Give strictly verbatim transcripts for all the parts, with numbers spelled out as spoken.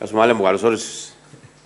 Ας πούμε άλλα μου καλώς όρισες.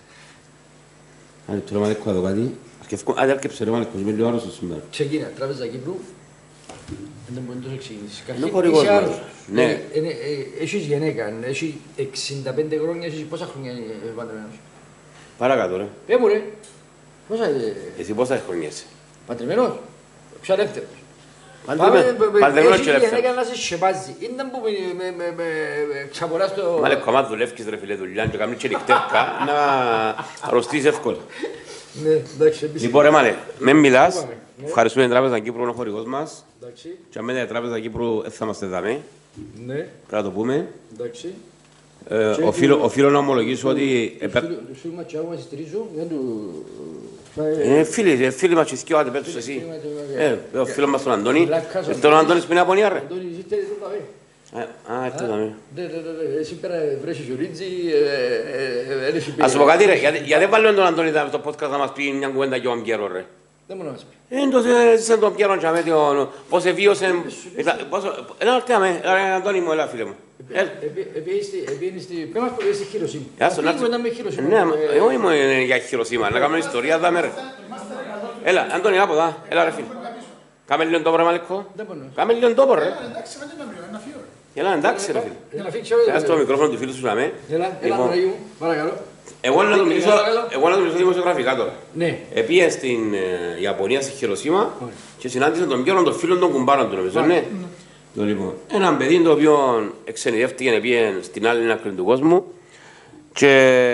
Άντε τώρα μαλέκω εδώ κάτι. Άντε άρκεψε ρε μαλέκω, είμαι λίγο άρρωστος σήμερα. Ξεκίνα, Τράπεζα Κύπρου. Δεν μπορεί να το ξεκινήσεις. Είναι χωρικός μας. Ναι. Έχεις γυναίκα, έχει εξήντα πέντε χρόνια, έχεις πόσα χρόνια παντρεμένος. Παρακάτω ρε. Πέ μου ρε. Πόσα... Εσύ πόσα χρόνια είσαι. Παντρεμένος. Πιο ελεύθερος. Παντρεμένος και ελεύθερος. Έχει γυναίκα ελεύθερος. να σε σκεπάζει. Είναι που με ξαποράς το... Μαλέκω, άμα δουλεύεις ρε φίλε δουλειά και κάνεις και νυχτεύκα, να αρρωστείς εύκολα. Ναι, εντάξει, επίσης. Λοιπόν ρε μάλε, με μιλάς, ευχαριστούμε την Τράπεζα Κύπρου, είναι ο χωρικός μας. Εντάξει. Και αν με την Τράπεζα Κύπρου θα είμαστε δαμέ, Ναι, πρέπει να το πούμε. εντάξει. Ε, οφείλω, οφείλω να ομολογήσω ότι... Τους φίλους μας και εγώ μας στηρίζουν, δεν του... Είναι φίλοι, ε, φίλοι μας και σκιώ, άντε πέτους εσύ. Ε, ο φίλος μας τον Αντώνη. Ήρθε ο Αντώνης που είναι από νέα ρε. Αντώνη, ζήστε εδώ τα βέ. Α, ήρθε δαμέ. Ναι, ναι, ναι, εσύ πέρα βρέσει γιουρίτζι, έλεση Ας σου πω κάτι ρε, γιατί δεν βάλουμε τον Αντώνη στο podcast να μας πει μια κουβέντα για τον Πιέρο ρε. Δεν μπορεί να μας πει. Ε, τότε σαν τον Πιέρο και αμέτιο, πώς εβίωσε... Έλα ορτέαμε, Αντώνη μου, έλα φίλε μου. Επίενες στη... Πες μας που είσαι Χειροσύμα. Άστο, να Πήγαινε με Χειροσύμα. Ναι, εγώ ήμουν για Χειροσύμα, να κάνουμε ιστορία δάμε ρε. Έλα, Αντώνη, από εδώ, έλα ρε φίλε. Κάμε λίγο τόπο ρε Μαλικό. Κάμε λίγο τόπο ρε. Έλα, εντάξει ρε φίλε. Έλα, φίξε. Έλα στο μικρόφωνο του φίλου σου να με. Έλα, έλα τώρα μου, παρακαλώ. Εγώ να το μιλήσω, εγώ να το μιλήσω δημοσιογραφικά τώρα. Ναι. Επίε στην Ιαπωνία, στη Χειροσύμα και συνάντησε τον Πιέρο των φίλων των κουμπάρων του, νομίζω, ναι. Λοιπόν, έναν παιδί το οποίο εξενιδεύτηκε επίε στην άλλη άκρη του κόσμου και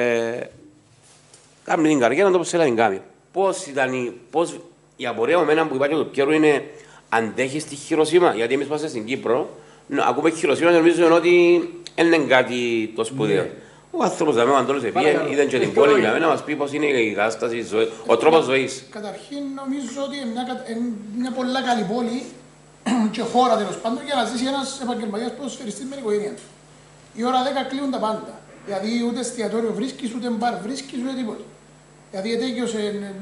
κάνει την καριέρα του όπως θέλει να την κάνει. Πώς ήταν η, πώς η απορία μου εμένα που υπάρχει το Πιέρο είναι αντέχει στη Χειροσύμα, γιατί εμείς είμαστε στην Κύπρο, ακούμε Χειροσύμα και νομίζουμε ότι δεν είναι κάτι το σπουδαίο. Ο άνθρωπος δηλαδή, ο Αντώνης επίε, είδαν και την πόλη για μένα, να μας πει πώς είναι η κατάσταση, ο τρόπος ζωής. Καταρχήν νομίζω ότι είναι μια, μια πολύ καλή πόλη και χώρα τέλος πάντων για να ζήσει ένας επαγγελματίας ποδοσφαιριστής με την οικογένεια του. Η ώρα δέκα κλείουν τα πάντα. Δηλαδή ούτε εστιατόριο βρίσκεις, ούτε μπαρ βρίσκεις, ούτε τίποτα. Δηλαδή ετέγιωσε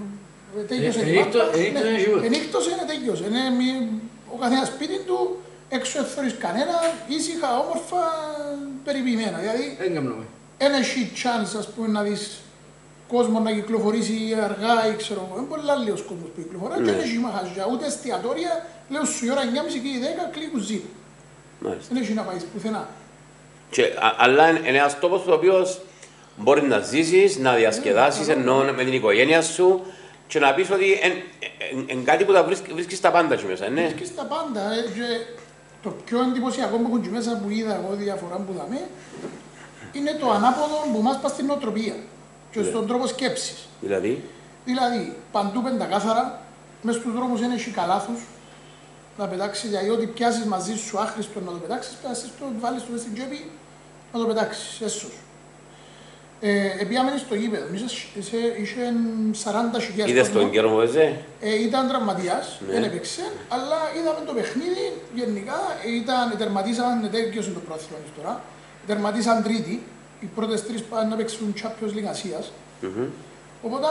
την πάντα. Ενύχτωσε, ετέγιωσε. Ο καθένας σπίτι του, έξω ευθόρεις κανένα, ήσυχα, όμορφα, περιποιημένα. Δηλαδή δεν έχει chance, ας πούμε, να δεις κόσμο να κυκλοφορήσει αργά ή ξέρω εγώ. Είναι πολύ άλλος κόσμος που κυκλοφορά και δεν έχει μαχαζιά, ούτε εστιατόρια. Λέω σου η ώρα εννιά και μισή και η δέκα κλείνει κουζίνα. Δεν έχει να πάει πουθενά. Και, α, αλλά είναι ένας τόπος ο οποίος μπορεί να ζήσεις, να διασκεδάσεις ενώ με την οικογένεια σου και να πεις ότι είναι κάτι που τα βρίσκεις, βρίσκεις τα πάντα και μέσα, ναι. Βρίσκεις τα πάντα. Ε, και το πιο εντυπωσιακό που έχουν και μέσα που είδα εγώ διαφορά που είδαμε είναι το ανάποδο που μας πας στην νοοτροπία και στον τρόπο σκέψης. Δηλαδή. Δηλαδή, παντού πεντακάθαρα, μες στους δρόμους είναι καλάθους, να πετάξεις, δηλαδή ό,τι πιάσεις μαζί σου άχρηστο να το πετάξεις, πιάσεις το, βάλεις το στην τσέπη, να το πετάξεις, έσως. Ε, Επιάμενε στο γήπεδο, είχε σαράντα χιλιάδες. Είδες τον καιρό μου έζε. Ε, ήταν τραυματίας, ναι. Δεν έπαιξε, αλλά είδαμε το παιχνίδι γενικά, ήταν, τερματίσαν, τέτοιος είναι το πρόθυμο τώρα, τερματίσαν τρίτη, οι πρώτες τρεις πάνε να παίξουν Champions League Ασίας. Mm-hmm. Οπότε,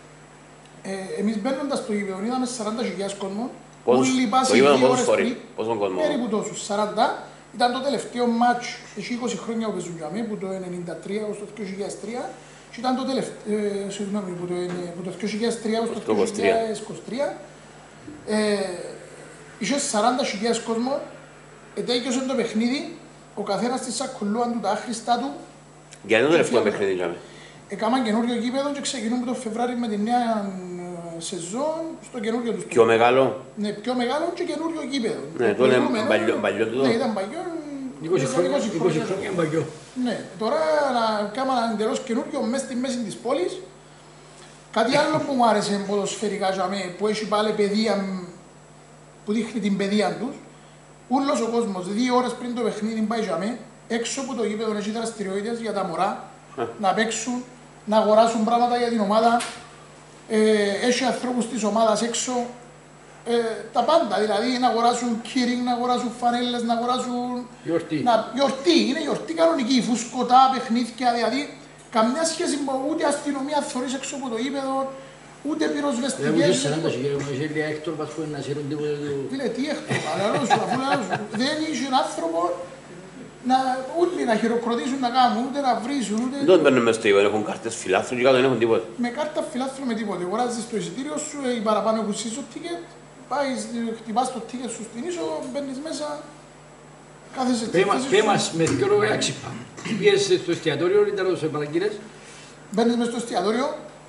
ε, εμείς μπαίνοντας στο γήπεδο, είδαμε σαράντα χιλιάδες κόσμο. Όλοι πάσοι δύο ώρες πριν, περίπου τόσους, σαράντα. Ήταν το τελευταίο μάτς, έχει είκοσι χρόνια που παίζουν για μένα, που το ενενήντα τρία έως το δύο χιλιάδες τρία. Και ήταν το τελευταίο, ε, συγγνώμη, που το, που το δύο χιλιάδες τρία έως το δύο χιλιάδες είκοσι τρία. Ε, είχε σαράντα χιλιάδες κόσμο, ετέγιωσε το παιχνίδι, ο καθένας στη σακουλούαν του, τα άχρηστά του. Γιατί είναι το τελευταίο παιχνίδι για μένα. Έκαναν καινούριο γήπεδο και ξεκινούν το Φεβράρι με τη νέα σεζόν στο καινούριο του. Πιο μεγάλο. Ναι, πιο μεγάλο και καινούριο γήπεδο. Ναι, το είναι παλιό του. Ναι, ήταν παλιό. είκοσι χρόνια παλιό. Ναι, τώρα να κάνουμε ένα εντελώς καινούριο μέσα στη μέση της πόλης. Κάτι άλλο που μου άρεσε ποδοσφαιρικά για μένα, που έχει πάλι παιδεία, που δείχνει την παιδεία τους. Ούλος ο κόσμος, δύο ώρες πριν το παιχνίδι πάει για μένα, έξω από το γήπεδο έχει δραστηριότητες για τα μωρά, να παίξουν, να αγοράσουν πράγματα για την ομάδα. Ε, έχει ανθρώπους της ομάδας έξω, ε, τα πάντα, δηλαδή να αγοράσουν κύριng, να αγοράσουν φανέλες, να αγοράσουν... Γιορτή. Να, γιορτή, είναι γιορτή κανονική, φουσκωτά, παιχνίδια, δηλαδή καμιά σχέση με ούτε αστυνομία θωρείς έξω από το γήπεδο, ούτε πυροσβεστικές. Δεν μου σαράντα χιλιάδες, μου είχε λέει Έκτορ, ας πούμε, να σύρουν τίποτα του... Τι λέει, τι Έκτορ, αλλά σου, αφού λέω σου, δεν είχε άνθρωπο να, όλοι να χειροκροτήσουν να κάνουν, ούτε να βρίσουν, ούτε... Δεν παίρνουν μες στο γήπεδο, έχουν κάρτες φιλάθλου και κάτω δεν έχουν τίποτα. Με κάρτα φιλάθλου με τίποτε. Αγοράζεις το εισιτήριο σου, οι παραπάνω έχουν σύσο τίκετ, πάεις, χτυπάς το τίκετ σου στην είσοδο, μπαίνεις μέσα, κάθεσαι στη θέση Πέ σου. μας με δύο λόγια έξυπα. Πήγες στο εστιατόριο, ήταν όσο παραγγείλες. Μπαίνεις μες στο εστιατόριο,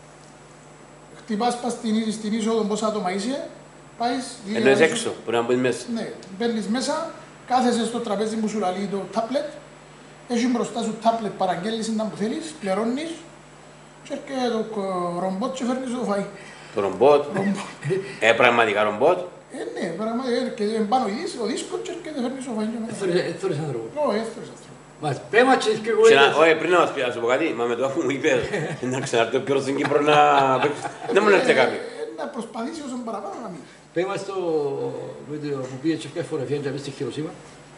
χτυπάς πας στην, στην είσοδο πόσα άτομα είσαι, πάεις... Εννοείς έξω, πρέπει να μπεις μέσα. Ναι, μπαίνεις μέσα, κάθεσαι στο τραπέζι που σου λαλεί το τάπλετ, έχει μπροστά σου τάπλετ, παραγγέλνεις να που θέλεις, πληρώνεις και έρχεται το ρομπότ και φέρνεις το φαΐ. Το ρομπότ, Ρομπότ. ε, πραγματικά ρομπότ. Ε, ναι, πραγματικά έρχεται πάνω ο δίσκος και έρχεται φέρνεις το φαΐ. Έθωρες άνθρωπο. Όχι, έφερες αυτό. Μας πέ μας και και εγώ Και να- είδες. Όχι, πριν να μας πει, να σου πω κάτι, μα με το αφού μου είπε να ξανάρθει ο Πιόρος στην Κύπρο να παίξει. Δεν μου έρθει κάποιο. Ε, Να προσπαθήσει όσο παραπάνω να μην. Πέ μας το με το που πήγες και ποια φωτογραφία να πεις στη Χειροσύμα.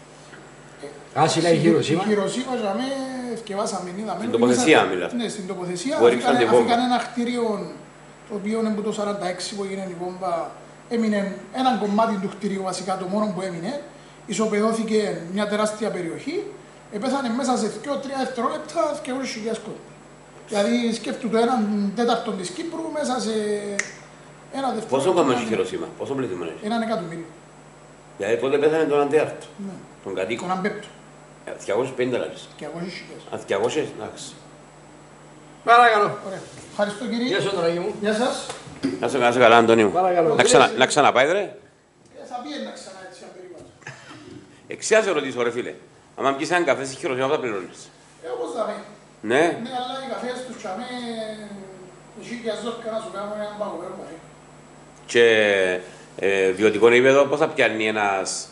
Άση λέει Χειροσύμα. Στη Χειροσύμα για μέ θκευάσαμε, είδαμε. Στην τοποθεσία Μέσα- μιλάς. Ναι, στην τοποθεσία. Που έριξαν Αφήκανε την βόμβα. αφήκανε ένα κτίριο το οποίο είναι από το σαράντα έξι που έγινε η βόμβα. Έμεινε ένα κομμάτι του κτίριου βασικά, το μόνο που έμεινε. Ισοπεδώθηκε μια τεράστια περιοχή. Επέθανε μέσα σε δύο τρία δευτερόλεπτα διακόσιες χιλιάδες κόσμο. Δηλαδή σκέφτου το έναν τέταρτο της Κύπρου μέσα σε ένα δευτερόλεπτο. Πόσο πάμε στη Χειροσύμα, πόσο πληθυσμό έχει. Έναν εκατομμύριο. Δηλαδή τότε πέθανε τον αντέαρτο, Ναι. τον κατοίκο. Τον αμπέπτο. Ε, διακόσιες πενήντα λεπτά. διακόσιες χιλιάδες. Α, διακόσιες, εντάξει. Παρακαλώ. Ωραία. Ευχαριστώ κύριε. Γεια σου Αντωνάκη μου. Γεια σας. Να σε να σε καλά, Αντώνη μου. Παρακαλώ. Να ξανα- Να ξαναπάει, ρε. Ε, Θα πιένα ξανά έτσι αν περίπατο. Εξιά σε ρωτήσω, ρε φίλε. Αν πιεις έναν καφέ στη Χειροσύμα, θα πληρώνεις. Ε, όπως θα με. Ναι. Ναι, αλλά οι καφές τους τσαμέ, εσύ και αζόρκα να σου κάνουν έναν παγωμένο καφέ. Και ε, βιωτικό επίπεδο, πώς θα πιάνει ένας,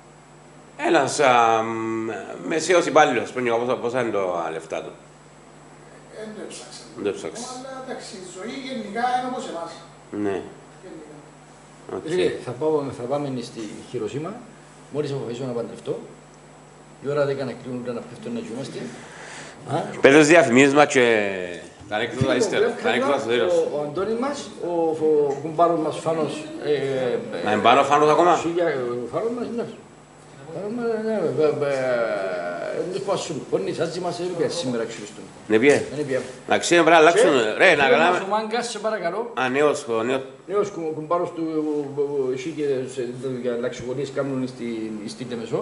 ένας α, μ, μεσαίος υπάλληλος, πριν πόσα, πόσα είναι τα λεφτά του. Δεν το έψαξα. Δεν το έψαξες. Αλλά εντάξει, η ζωή γενικά είναι όπως εμάς. Ναι. Γενικά. οκ. Φίλε, θα, πάω, θα πάμε στη Χειροσύμα. Μόλις αποφασίσω να παντρευτώ. Η ώρα δέκα να κλείνουν να πέφτουν να κοιμάστε. Πέντε διαφημίσεις μας και τα ανέκδοτα Φίλε, ύστερα. ο- Τα ανέκδοτα στο τέλος. ο- Ο Αντώνης μας, ο, ο κουμπάρος μας Φάνος. ε, ε, Να είναι πάνω Φάνος ακόμα. Σίγια, ο Φάνος μας, ναι. Φάνος μας, ναι, ε, ε, ε, δεν πω ασσούν. Πόνις, άτζι μας έπιε σήμερα ξύριστον. Ναι, πιέ. Δεν έπιε. Εντάξει, πρέπει να αλλάξουν. Ρε, να Ο κάναμε. Μάγκας, σε παρακαλώ. Α, νέος, ο νέος. Νέος κου- κουμπάρος του, ε, ε, εσύ και σε- για λαξιβολίες κάνουν στην- στην Τεμεσό.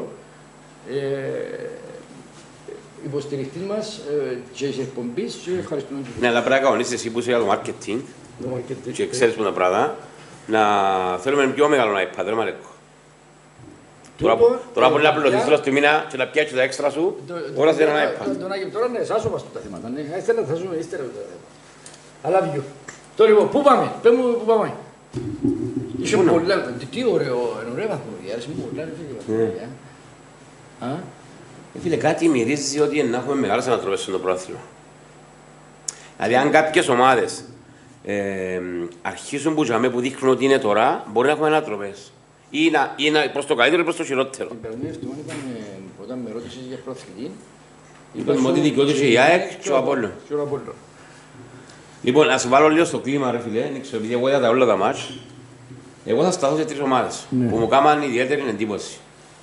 Ε, υποστηριχτής μας ε, και της εκπομπής και ευχαριστούμε τους Ναι, αλλά πρέπει να κανονίσεις εσύ που είσαι για το marketing το marketing. και ξέρεις που τα πράγματα, να θέλουμε πιο μεγάλο iPad, ρε Μαλέκο. Τώρα, Τούτο, τώρα ε, μπορεί να πληρωθείς παιδιά, τέλος του μήνα και να πιάσεις τα έξτρα σου, το- όλα το- σε ένα το- iPad. Τον Άγιο τώρα ναι, εσάς όμως τα θέματα. Ναι, ύστερα θα ζούμε, ύστερα τα θέματα. I love you. Τώρα λοιπόν, πού πάμε, πες μου πού πάμε. Είσαι Πού να- πολλά, τι- τι ωραίο, είναι ωραία βαθμολογία, άρεσε μου πολλά, ρε φίλε, η βαθμολογία. Α, Ε, Φίλε, κάτι μυρίζει ότι να έχουμε μεγάλες ανατροπές στο πρωτάθλημα. Δηλαδή, αν κάποιες ομάδες ε, αρχίσουν που, τζαμέ, που δείχνουν ότι είναι τώρα, μπορεί να έχουμε ανατροπές. Ή, να, ή να, προς το καλύτερο ή προς το χειρότερο. την περασμένη εβδομάδα είπαμε, όταν με ρώτησες για πρωταθλητή, Είπαμε ότι δικαιώτησε η ΑΕΚ και ο Απόλλων. Και ο Απόλλων. Λοιπόν, να σε βάλω λίγο στο κλίμα, ρε φίλε, δεν ξέρω, επειδή εγώ είδα τα όλα τα μάτς. Εγώ θα σταθώ σε τρεις ομάδες Ναι. που μου κάναν ιδιαίτερη εντύπωση.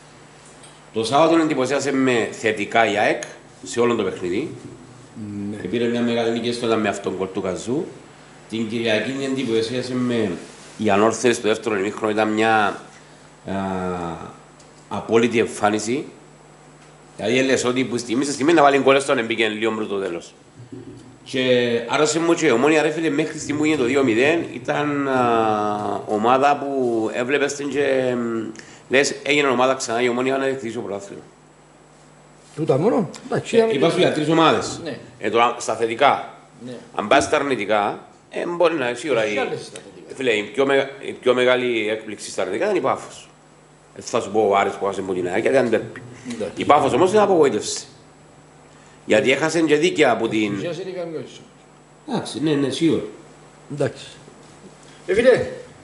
Το Σάββατο εντυπωσίασε με θετικά η ΑΕΚ σε όλο το παιχνίδι. Ναι. Πήρε μια μεγάλη νίκη στο με αυτόν κολ του Καζού. Την Κυριακή εντυπωσίασε με η ανόρθωση στο δεύτερο ημίχρονο, ήταν μια α, απόλυτη εμφάνιση. Δηλαδή έλεγες ότι που στιγμή σε στιγμή να βάλει γκολ στον εμπήκε λίγο μπρου το τέλος. Και άρεσε μου και η Ομόνια, ρε φίλε, μέχρι στιγμή που είναι το δύο μηδέν, ήταν α, ομάδα που έβλεπες την και μ, λες έγινε ομάδα ξανά η Ομόνια να διεκδικήσει το πρωτάθλημα. Τούτα μόνο. Εντάξει, Ε, Είπα σου για τρεις ομάδες. Ναι. Ε, τώρα, στα θετικά. Ναι. Αν πας στα αρνητικά, ε, μπορεί να είναι σίγουρα η, Έχει άλλες στα θετικά. φίλε, η, πιο, μεγα- η πιο μεγάλη έκπληξη στα αρνητικά ήταν η Πάφος. Ε, θα σου πω ο Άρης που έχασε την ΑΕΚ, γιατί ήταν τέρπι. Εντάξει. Η Πάφος όμως είναι απογοήτευση. Γιατί έχασε και δίκαια από την... Ουσίας είναι καμιώσεις. Εντάξει, ναι, ναι, σίγουρα. Εντάξει. Ε, φίλε,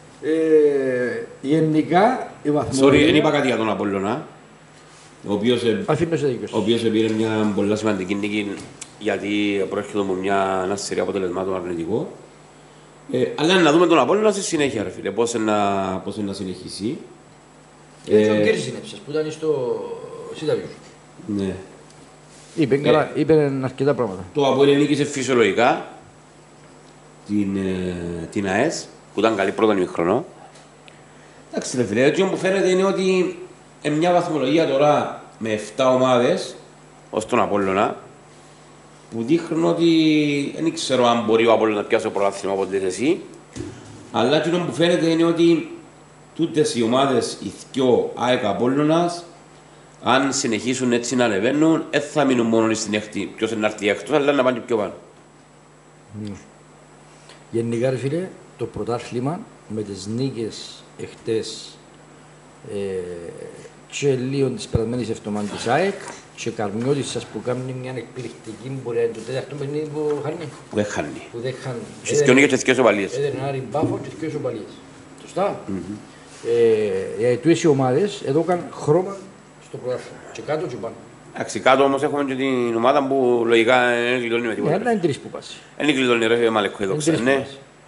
ε, γενικά η Sorry, βαθμολογία... δεν είπα κάτι για τον Απόλλωνα, ο οποίος, ε, Αφήνω σε δίκιο ο σου. οποίος πήρε μια πολύ σημαντική νίκη γιατί προέρχεται από μια ένα σειρά αποτελεσμάτων αρνητικό. Ε, αλλά να δούμε τον Απόλλωνα στη συνέχεια, ρε φίλε, πώς να, πώς να συνεχίσει. Και ο Ε, Γκέρι συνέψες που ήταν στο Σιταβιούς. Ναι. Είπε, Ε. καλά, είπε αρκετά πράγματα. Το Αποέλ νίκησε φυσιολογικά την, ε, την ΑΕΣ που ήταν καλή πρώτον ημιχρονό. Εντάξει, ρε φίλε, έτσι που φαίνεται είναι ότι είναι μια βαθμολογία τώρα με επτά ομάδες ως τον Απόλλωνα που δείχνουν ότι δεν ξέρω αν μπορεί ο Απόλλωνας να πιάσει το πρωτάθλημα από τη θέση, αλλά αυτό που φαίνεται είναι ότι τούτες οι ομάδες, οι δυο ΑΕΚ Απόλλωνας, αν συνεχίσουν έτσι να ανεβαίνουν, δεν θα μείνουν μόνο στην έκτη, ποιος είναι να έρθει έκτος, αλλά να πάνε πιο πάνω. Mm. Γενικά, ρε φίλε, το πρωτάθλημα με τις νίκες εχθές ε, και λίγο της περασμένης εβδομάδας της ΑΕΚ και Καρμιώτης σας που κάνει μια εκπληκτική πορεία το τέταρτο παιχνίδι που χάνει. Που δεν χάνει. Που δεν χάνει. Και δυο νίκες και δυο ισοπαλίες. Έδερε ένα ριμπάφο και δυο ισοπαλίες. Σωστά. Mm-hmm. Ε, οι ομάδες εδώ έκαναν χρώμα στο πρωτάθλημα. Και κάτω και πάνω. Εντάξει, κάτω όμως έχουμε και την ομάδα που λογικά δεν γλιτώνει με τίποτα. Ναι, είναι τρεις που πας. Δεν γλιτώνει ρε Μαλεκό εδώ ξέρω, ναι.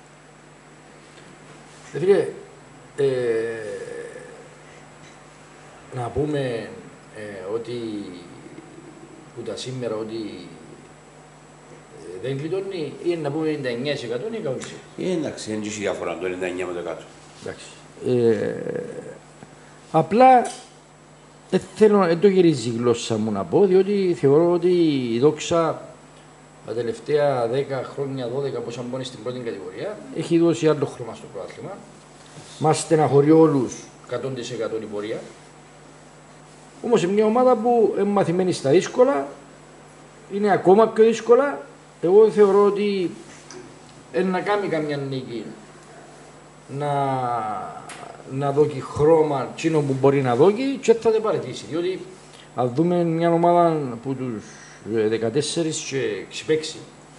Φίλε, ε, να πούμε ε, ότι που τα σήμερα ότι ε, δεν γλιτώνει ή να πούμε ενενήντα εννέα τοις εκατό ή εκατό τοις εκατό. Ε, εντάξει, δεν έχει διαφορά το ενενήντα εννέα με το εκατό. Εντάξει. Ε, απλά δεν θέλω, δεν το γυρίζει η γλώσσα μου να πω, διότι θεωρώ ότι η Δόξα τα τελευταία δέκα χρόνια, δώδεκα πόσα μπώνει στην πρώτη κατηγορία, έχει δώσει άλλο χρώμα στο πρωτάθλημα. Μας στεναχωρεί όλους εκατό τοις εκατό η πορεία. Όμως είναι μια ομάδα που είναι μαθημένη στα δύσκολα, είναι ακόμα πιο δύσκολα. Εγώ θεωρώ ότι είναι να κάνει καμιά νίκη, να, να δώσει χρώμα τσίνο που μπορεί να δώσει και θα το παραιτήσει. Διότι αν δούμε μια ομάδα που τους δεκατέσσερις και ξυπέξει,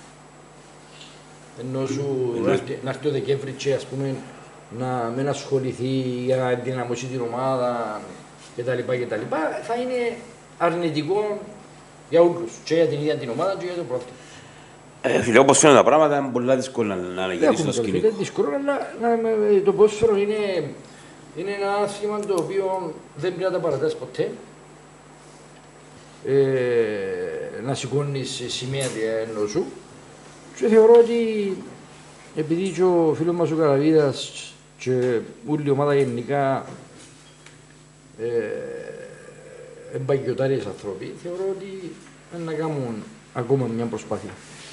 ενώ σου να έρθει ο Δεκέμβρη και ας πούμε να μην ασχοληθεί για να ενδυναμώσει την ομάδα κτλ. κτλ. Θα είναι αρνητικό για όλους, και για την ίδια την ομάδα και για το πρόβλημα. Ε, φίλε, όπως φαίνονται τα πράγματα είναι πολύ δύσκολο να αναγυρίσει το σκηνικό. Είναι δύσκολο, αλλά το ποδόσφαιρο είναι, είναι ένα άθλημα το οποίο δεν πρέπει να τα παρατάς ποτέ. Ε, να σηκώνεις σημαία ενός σου. Και θεωρώ ότι επειδή και ο φίλος μας ο Καραβίδας και όλη η ομάδα γενικά εμπαγιωτάριες άνθρωποι, θεωρώ ότι να κάνουν ακόμα μια προσπάθεια.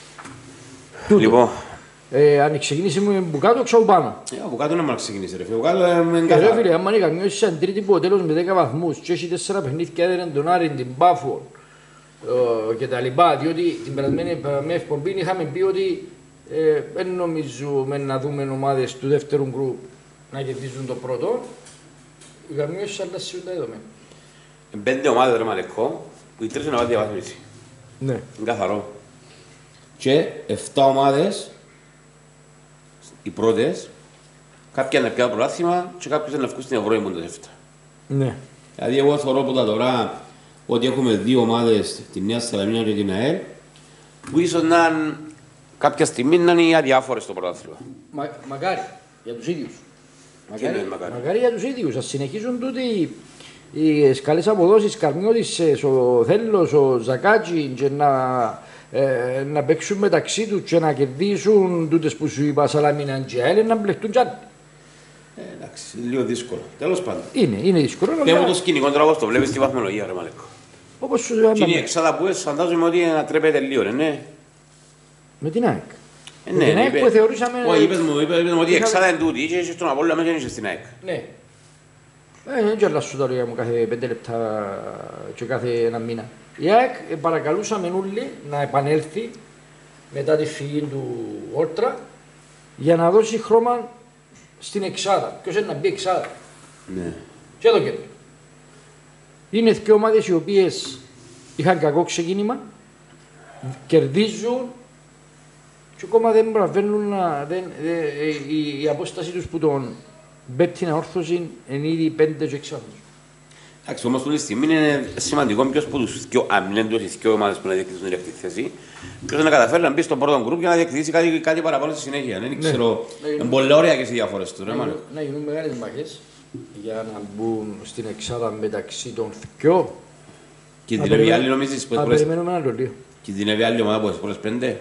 Λοιπόν. Ε, αν ξεκινήσει με μπουκάτο, ξέρω πάνω. Ε, από κάτω να μας ξεκινήσει ρε φίλε. Μπουκάτο είναι καθαρά. Ρε φίλε, άμα είναι καμιώσεις σαν τρίτη που ο τέλος με δέκα βαθμούς και έχει τέσσερα παιχνίδια έδεραν τον Άρη, την Πάφο ε, και τα λοιπά, διότι την περασμένη με εκπομπή είχαμε πει ότι δεν ε, νομίζουμε να δούμε ομάδες του δεύτερου γκρουπ να κερδίζουν το πρώτο. Οι καμιώσεις αλλάσσουν τα δεδομένα. Πέντε ομάδες ρε Μαλεκό, που οι τρεις είναι να βάλει διαβάθμιση. Ναι. Είναι καθαρό. Και εφτά ομάδες, οι πρώτες, κάποια να πιάνουν πρωτάθλημα και κάποιες να βγουν στην Ευρώπη που είναι το εφτά. Ναι. Δηλαδή εγώ θεωρώ από τα τώρα ότι έχουμε δύο ομάδες, τη Νέα Σαλαμίνα και την ΑΕΛ, που ίσως να κάποια στιγμή να είναι αδιάφορες στο πρωτάθλημα. Μα, μακάρι, για τους ίδιους. Μακάρι, μακάρι. μακάρι για τους ίδιους. Ας συνεχίσουν τούτοι οι καλές αποδόσεις, Καρμιώτης, ο Θέλος, ο Ζακάτζι και να, ε, να παίξουν μεταξύ τους και να κερδίσουν τούτες που σου είπα, Σαλαμίνα και ΑΕΛ, να μπλεχτούν κι άλλοι. Ε, εντάξει, λίγο δύσκολο. Τέλος πάντων. Είναι, είναι δύσκολο. Πέμπω το σκηνικό τώρα όπως το βλέπεις στη βαθμολογία, ρε Μαλεκό. Όπως σου είπα. Και είναι η εξάδα που έσαι, φαντάζομαι ότι ανατρέπεται λίγο, ρε, ναι. Με την ΑΕΚ. Ε, με ναι, την ναι, ΑΕΚ είπε, που θεωρούσαμε... Όχι, είπες μου, είπες μου ότι η εξάδα είναι τούτη και είσαι στον Απόλλωνα μέσα και είσαι στην ΑΕΚ. Ναι. Ε, δεν γελάσου τα λόγια μου κάθε πέντε λεπτά και κάθε ένα μήνα. Η ΑΕΚ παρακαλούσαμε όλοι να επανέλθει μετά τη φυγή του Όρτρα για να δώσει χρώμα στην εξάδα. Ποιος είναι να μπει εξάδα. Ναι. Και εδώ και εδώ. Είναι δύο ομάδες οι οποίες είχαν κακό ξεκίνημα, κερδίζουν και ακόμα δεν πραβαίνουν να... Δεν, δε, η, η απόσταση τους που τον πέπτει να όρθωση είναι ήδη πέντε και έξι βαθμούς. Εντάξει, όμως αυτή τη στιγμή είναι σημαντικό ποιος που τους δυο, αν είναι τους δυο ομάδες που να διεκδικήσουν την δεύτερη θέση, ποιος να καταφέρει να μπει στον πρώτο γκρουπ για να διεκδικήσει κάτι, κάτι παραπάνω στη συνέχεια. Δεν ξέρω, είναι πολλά ωραία και οι διαφορές του. Να γίνουν μεγάλες μάχες για να μπουν στην εξάδα μεταξύ των δυο Κινδυνεύει άλλη νομίζεις που Α, έσπορες... περιμένουμε άλλο λίγο. Κινδυνεύει άλλη ομάδα που έσπορες πέντε.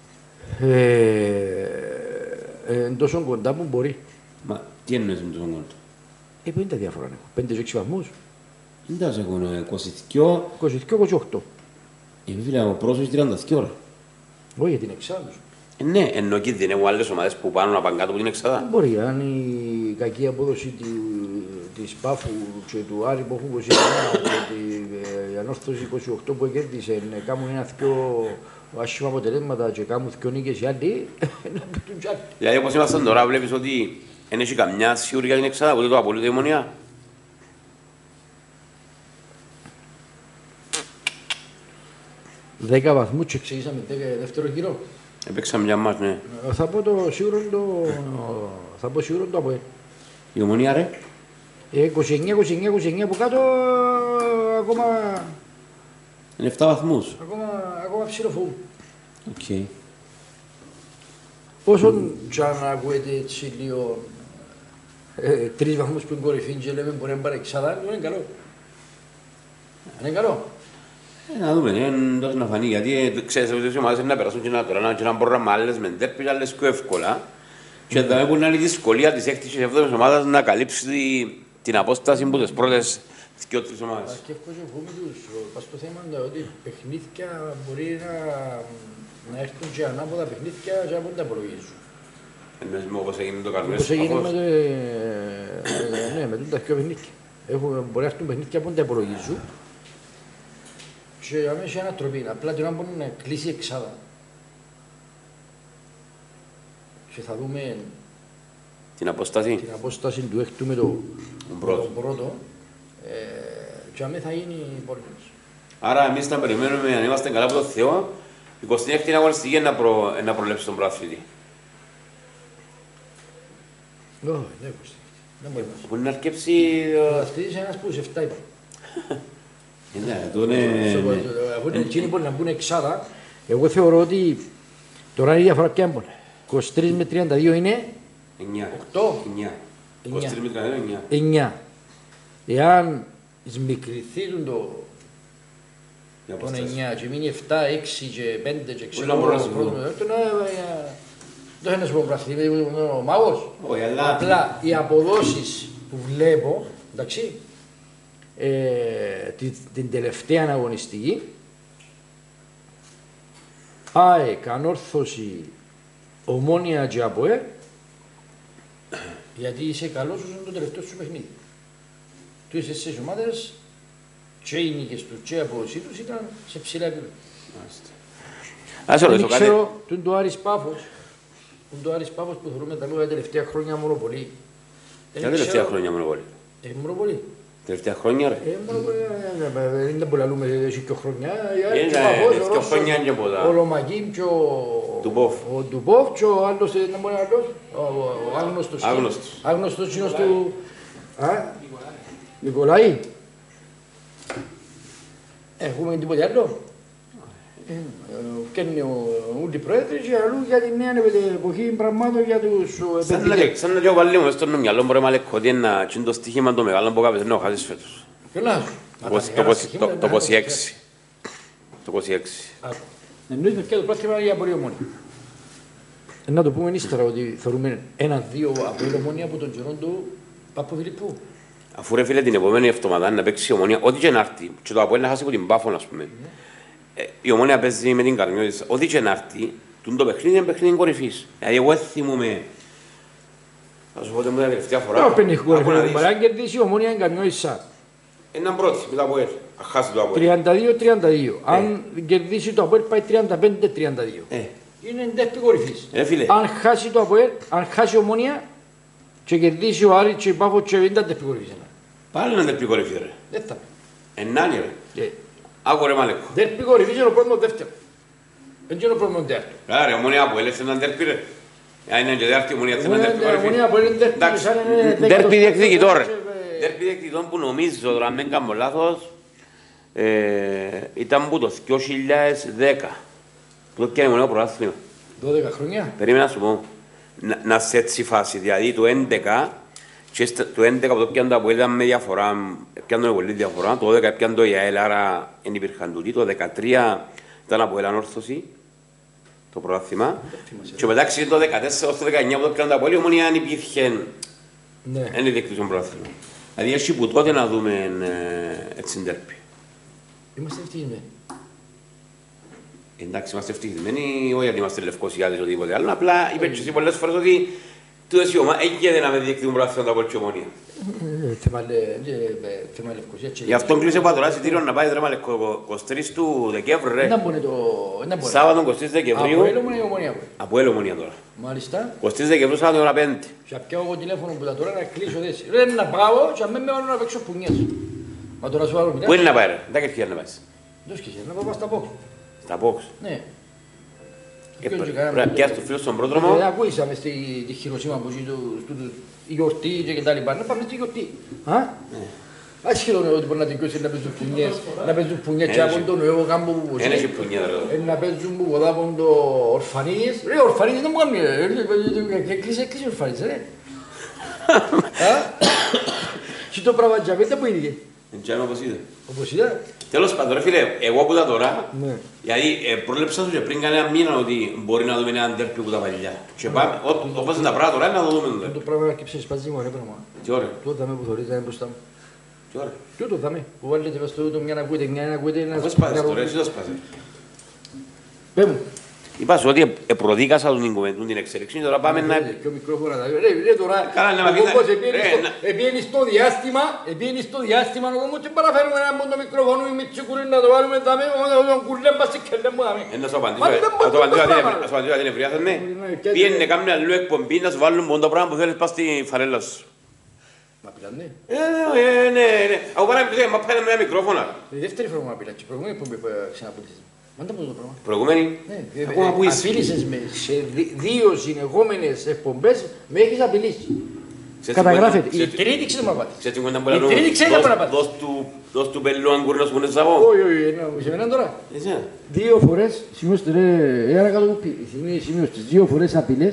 Ε, ε, τόσο κοντά που μπορεί. Μα τι εννοείς με τον κόντο. Ε, πού είναι τα διάφορα, έχω. πέντε και έξι βαθμούς. Δεν τα έχουν είκοσι δύο. είκοσι δύο είκοσι οκτώ. Ε, φίλε, ο πρόσωπος τριάντα δύο ώρα. Όχι για την εξάδου. Ε, ναι, ενώ κινδυνεύουν άλλες ομάδες που πάνε να πάνε κάτω από την εξάδα. Δεν μπορεί, αν η κακή απόδοση της Πάφου και του Άρη που έχουν είκοσι εννέα και η ανόρθωση είκοσι οκτώ που κέρδισε να κάνουν ένα πιο άσχημα αποτελέσματα και κάνουν δύο νίκες οι άλλοι, να πετούν κι άλλοι. Δηλαδή όπως ήμασταν τώρα βλέπεις ότι δεν έχει καμιά σίγουρη για την εξάδα, ούτε το απολύτω η Ομονία. Δέκα βαθμούς και εξηγήσαμε δεύτερο γύρο. Έπαιξαμε μια μας, ναι. Θα πω το σίγουρο το, θα πω σίγουρο το ΑΠΟΕΛ. Η Ομονία ρε. είκοσι εννέα είκοσι εννέα είκοσι εννέα από κάτω ακόμα, Είναι επτά βαθμούς. ακόμα, ακόμα ψηλοφοβούν. Οκ. Okay. Πόσο κι αν ακούετε έτσι λίγο ε, τρεις βαθμούς που είναι κορυφή και λέμε μπορεί να πάρει εξάδα, είναι καλό. Είναι καλό. Ε, να δούμε, είναι τόσο να φανεί, γιατί ε, ξέρεις ότι οι ομάδες είναι να περάσουν και να τώρα και να μπορούν με άλλες με ντέρπι και άλλες πιο εύκολα. Και θα έχουν άλλη δυσκολία της έκτης και εβδόμης ομάδας να καλύψει την απόσταση που τις πρώτες δύο τρεις ομάδες. Σκέφτομαι και εγώ με τους, πας στο θέμα είναι ότι παιχνίδια μπορεί να, να έρθουν και ανάποδα παιχνίδια και να τα απολογίζουν. Εννοείς με όπως έγινε το καρνές. Όπως έγινε με, ναι, με τα δύο παιχνίδια. Έχουν, μπορεί να έρθουν παιχνίδια που δεν τα υπολογίζουν και αμέσως είναι ανατροπή. Απλά την ώρα μπορεί να κλείσει η εξάδα. Και θα δούμε Την απόσταση. την απόσταση του έκτου με, το, Τον πρώτο. με τον πρώτο. Ε, και αμέσως θα γίνει πόλεμος. Άρα εμείς θα περιμένουμε, αν είμαστε καλά από τον Θεό, η εικοστή έκτη αγωνιστική να, προ, να προλέψει τον πρωταθλητή. Όχι, δεν έχω δεν μπορεί να Που είναι να αρκέψει... Ο αθλητής είναι ένας που σε εφτά είπα. Ναι, το είναι... Αφού είναι εκείνοι που να μπουν εξάδα, εγώ θεωρώ ότι τώρα είναι η διαφορά ποια είναι. είκοσι τρία με τριάντα δύο είναι εννιά. οκτώ. εννιά. εννιά. είκοσι τρία με τριάντα δύο, εννιά. εννιά. Εάν σμικριθεί το Η τον απόσταση. εννιά και μείνει εφτά, έξι και πέντε και ξέρω Όλα μπορούν να εγώ, συμβούν. πρώτο, ε, δεν είναι να σου πω πραθλήπη, είναι ο μάγος. Όχι, αλλά... Απλά οι αποδόσεις που βλέπω, εντάξει, ε, την, την τελευταία αγωνιστική, ΑΕΚ, Ανόρθωση, Ομόνια και ΑΠΟΕΛ, γιατί είσαι καλός όσο είναι το τελευταίο σου παιχνίδι. Του είσαι στις ομάδες και οι νίκες τους και η απόδοσή τους ήταν σε ψηλά επίπεδα. Ας Δεν ρωτήσω κάτι. ξέρω, τον το Άρης Πάφος, τον το Άρης Πάφος που θεωρούμε τα λόγια τελευταία χρόνια μονοπολί. Ποια τελευταία χρόνια μόνο πολύ. Ε, μονοπολί. Τελευταία χρόνια ρε. Ε, μονοπολί, ε, ε, ε, δεν μπορούμε να λέμε εσύ και χρόνια. Είναι, ε, δύο χρόνια και πολλά. Ο Λομακίν και ο Ντουμπόφ. ο Ντουμπόφ και ο άλλος, ε, δεν μπορεί να άλλος, ο, ο άγνωστος. Άγνωστος. Άγνωστος είναι του... Α, Νικολαή. Έχουμε τίποτε άλλο. Και είναι ο Ούλη Πρόεδρος και αλλού για την νέα εποχή πραγμάτων για τους Σαν να λέει- σαν να λέω πάλι μου, μες στο μυαλό μπορεί να λέει ότι είναι εκείνο το στοίχημα το μεγάλο που κάποιος να χάσεις φέτος. Και να σου. Το είκοσι- το είκοσι- το- το είκοσι έξι. Το είκοσι έξι. Εννοείται και το πρόθυμα για πολύ ομόνια. Να το πούμε ύστερα ότι θεωρούμε ένα-δύο από η ομόνια από τον καιρό του Παπαδηλιππού. Αφού ρε φίλε την επόμενη εβδομάδα να παίξει η Ομόνια, ό,τι και να έρθει, και το Αποέλ να χάσει από την Πάφο, ας πούμε. Ε, η Ομόνια παίζει με την Καρμιώτησα, ό,τι και να έρθει, το παιχνίδι είναι παιχνίδι κορυφής. Δηλαδή εγώ θυμούμαι, θα σου πω ότι μου τα τελευταία φορά. Δεν παίρνει άκου να χώρα. δεις. Μπορεί να κερδίσει η ομόνια είναι καμιόησα. Έναν πρώτη με το Αποέλ, να χάσει το Αποέλ. τριάντα δύο τριάντα δύο. Αν κερδίσει το Αποέλ πάει τριάντα πέντε τριάντα δύο. Ε, Είναι ντέρπι κορυφής. ε, φίλε, Αν χάσει το Αποέλ, αν χάσει η ομόνια και κερδίσει ο Άρης και η Πάφο και είναι ντέρπι κορυφής. πάλι είναι τερπή κορυφή ρε. Δεν θα Ενάνι ρε. πει. Άκου ρε Μαλέκο. Ντέρπι κορυφής είναι ο πρώτος δεύτερο. Δεν είναι ο πρώτος δεύτερο. Άρα ρε, Ομόνια Αποέλ έφτασε έναν τερπή ρε. Αν είναι και δεύτερη Ομόνια έφτασε έναν τερπή Η κορυφή. ομόνια Αποέλ είναι ντέρπι. Εντάξει, σαν είναι δέκατος ντέρπι διεκδικητό ρε. δεύτερος, Ντέρπι διεκδικητό που νομίζω τώρα, αν δεν κάνω λάθος, ε, ήταν που το δύο χιλιάδες δέκα. Που το πιάνε μονό πρωτάθλημα. δώδεκα χρόνια. Περίμενα να σου πω. Να, να σε έτσι φάση, δηλαδή το έντεκα Και στο- το έντεκα που το πιάνε το Αποέλ ήταν με διαφορά, πιάνε πολύ διαφορά. Το δώδεκα πιάνε το ΙΑΕΛ, άρα δεν υπήρχαν τούτοι. Το δεκατρία ήταν Αποέλ ανόρθωση, το πρωτάθλημα. Και μετά ξεκίνησε το δεκατέσσερα ως το δεκαεννιά που το πιάνε το Αποέλ, η Ομόνια αν υπήρχε, Ναι. δεν διεκδικούσε το πρωτάθλημα. Δηλαδή έχει που τότε να δούμε ε, έτσι ντέρπι. Είμαστε ευτυχισμένοι. Εντάξει, είμαστε ευτυχισμένοι, όχι γιατί είμαστε λευκοσιάτες ή οτιδήποτε άλλο, απλά είπε και εσύ πολλές φορές ότι τούτες οι ομάδες έγινε να με διεκδικούν πρωτάθλημα το Αποέλ και η Ομόνια. Ε, θέμα λε- ε, ε, θέμα Λευκοσία. Γι' αυτό κλείσε πατρά εισιτήριο να πάει δρέμα είκοσι τρεις του Δεκέμβρη, ρε. Δεν μπορεί το... δεν μπορεί. Σάββατο είκοσι τρεις Δεκεμβρίου, Από έλο η Ομονία. από έλο Ομονία τώρα. Μάλιστα. είκοσι τρεις Δεκεμβρίου Σάββατο ώρα πέντε. Και πιάω εγώ τηλέφωνο που τα τώρα να κλείσω δέση. Ρε να πάω και αν με βάλω να παίξω πουνιές. Μα τώρα σου βάλω Πού μιλάς. είναι να πάει ρε, δεν έχει να πάει. Δεν σκέφτεσαι, να πάω στα πόξ. Στα box. Ναι. Ε, Ποιος πρέ- και κανένα Πρέπει να που- πιάσεις το φίλο στον Ε, πρόδρομο. Ακούγησαμε στη τη Χειροσύμα που ζει του- του- του- η γιορτή και τα λοιπά. Να πάμε στη γιορτή. Α? Ασχεδόν ότι μπορεί να δικαιώσει να παίζουν πουνιές. Να παίζουν πουνιές και Ένιξε. από τον νέο κάμπο που Δεν έχει ζει. πουνιά ρε. Ε, να παίζουν που ποδά από το ορφανίες. Ρε, ορφανίες δεν μου κάνει ρε. Ε, Κλείσε, κλείσε ορφανίες ρε. Α? Και το πράγμα για πέντε που είναι. Δεν ξέρω όπως είδε. Όπως είδα. Τέλος πάντων ρε φίλε, εγώ που τα τώρα, Ναι. γιατί ε, πρόλεψα σου και πριν κανένα μήνα ότι μπορεί να δούμε έναν τέρπι που τα παλιά. Και πάμε, ό- όπως είναι τα πράγματα τώρα, να το δούμε Το τώρα. πράγμα αρκεψε σπάζει μου, ρε πράγμα. Τι ωραία, Το δάμε που θωρείς, είναι μπροστά μου. τι ωραία. Τούτο δάμε, που βάλετε μες στο τούτο μια να ακούτε, μια να ακούτε, ένα Πώς πας τώρα, εσύ το σπάζεις. Πέ μου. Είπα σου ότι ε, προδίκασα τον κουβέντα, την εξέλιξη, τώρα πάμε να... Πιο μικρόφωνα τα λέω. Ρε, ρε τώρα, Καλά, να ο μαθείς να- κόμπος ρε, να- επήγαινε στο διάστημα, επήγαινε στο διάστημα, ο κόμπος και παραφέρουμε ένα από το μικρόφωνο με τσικουρί να το βάλουμε τα μένα, τον κουρλέν μας και κελέν μου δάμε. Ε, να σου απαντήσω, Μα ε, δεν να σου απαντήσω, μπορεί γιατί να είναι- να σου απαντήσω γιατί είναι ευριάσαν, ναι. και- Πήγαινε κάμουν αλλού εκπομπή να σου βάλουν μόνο το πράγμα που θέλεις πας στη φαρέλα σου. Μα πειλάνε. Ε, ε, ναι, ναι. Από πάνω να πει, μα πάει με ένα μικρόφωνα. Η δεύτερη φορά μου απειλά και η προηγούμενη εκπομπή που ξαναπούλησες. Μα δεν το πράγμα. Προηγούμενη, Ναι, ε, ακόμα που ε, είσαι. απείλησες με σε δι- δύο συνεχόμενες εκπομπές, με έχεις απειλήσει. Ξέρεις Καταγράφεται. τι Η κουβέντα- τρίτη ξέρει να πάτε. ξέρεις τι κουβέντα που Η λέμε, τρίτη ξέρει δώσ' να πάτε. δώσ' του- δώσ' του πελού αν μπορεί να σου πούνε ζαβό. Όχι, όχι, εννοώ, σε μένα τώρα. Εσύ, ε. Δύο φορές, σημειώστε ρε, ένα κάτω κουπί, σημειώστε, δύο φορές απειλές.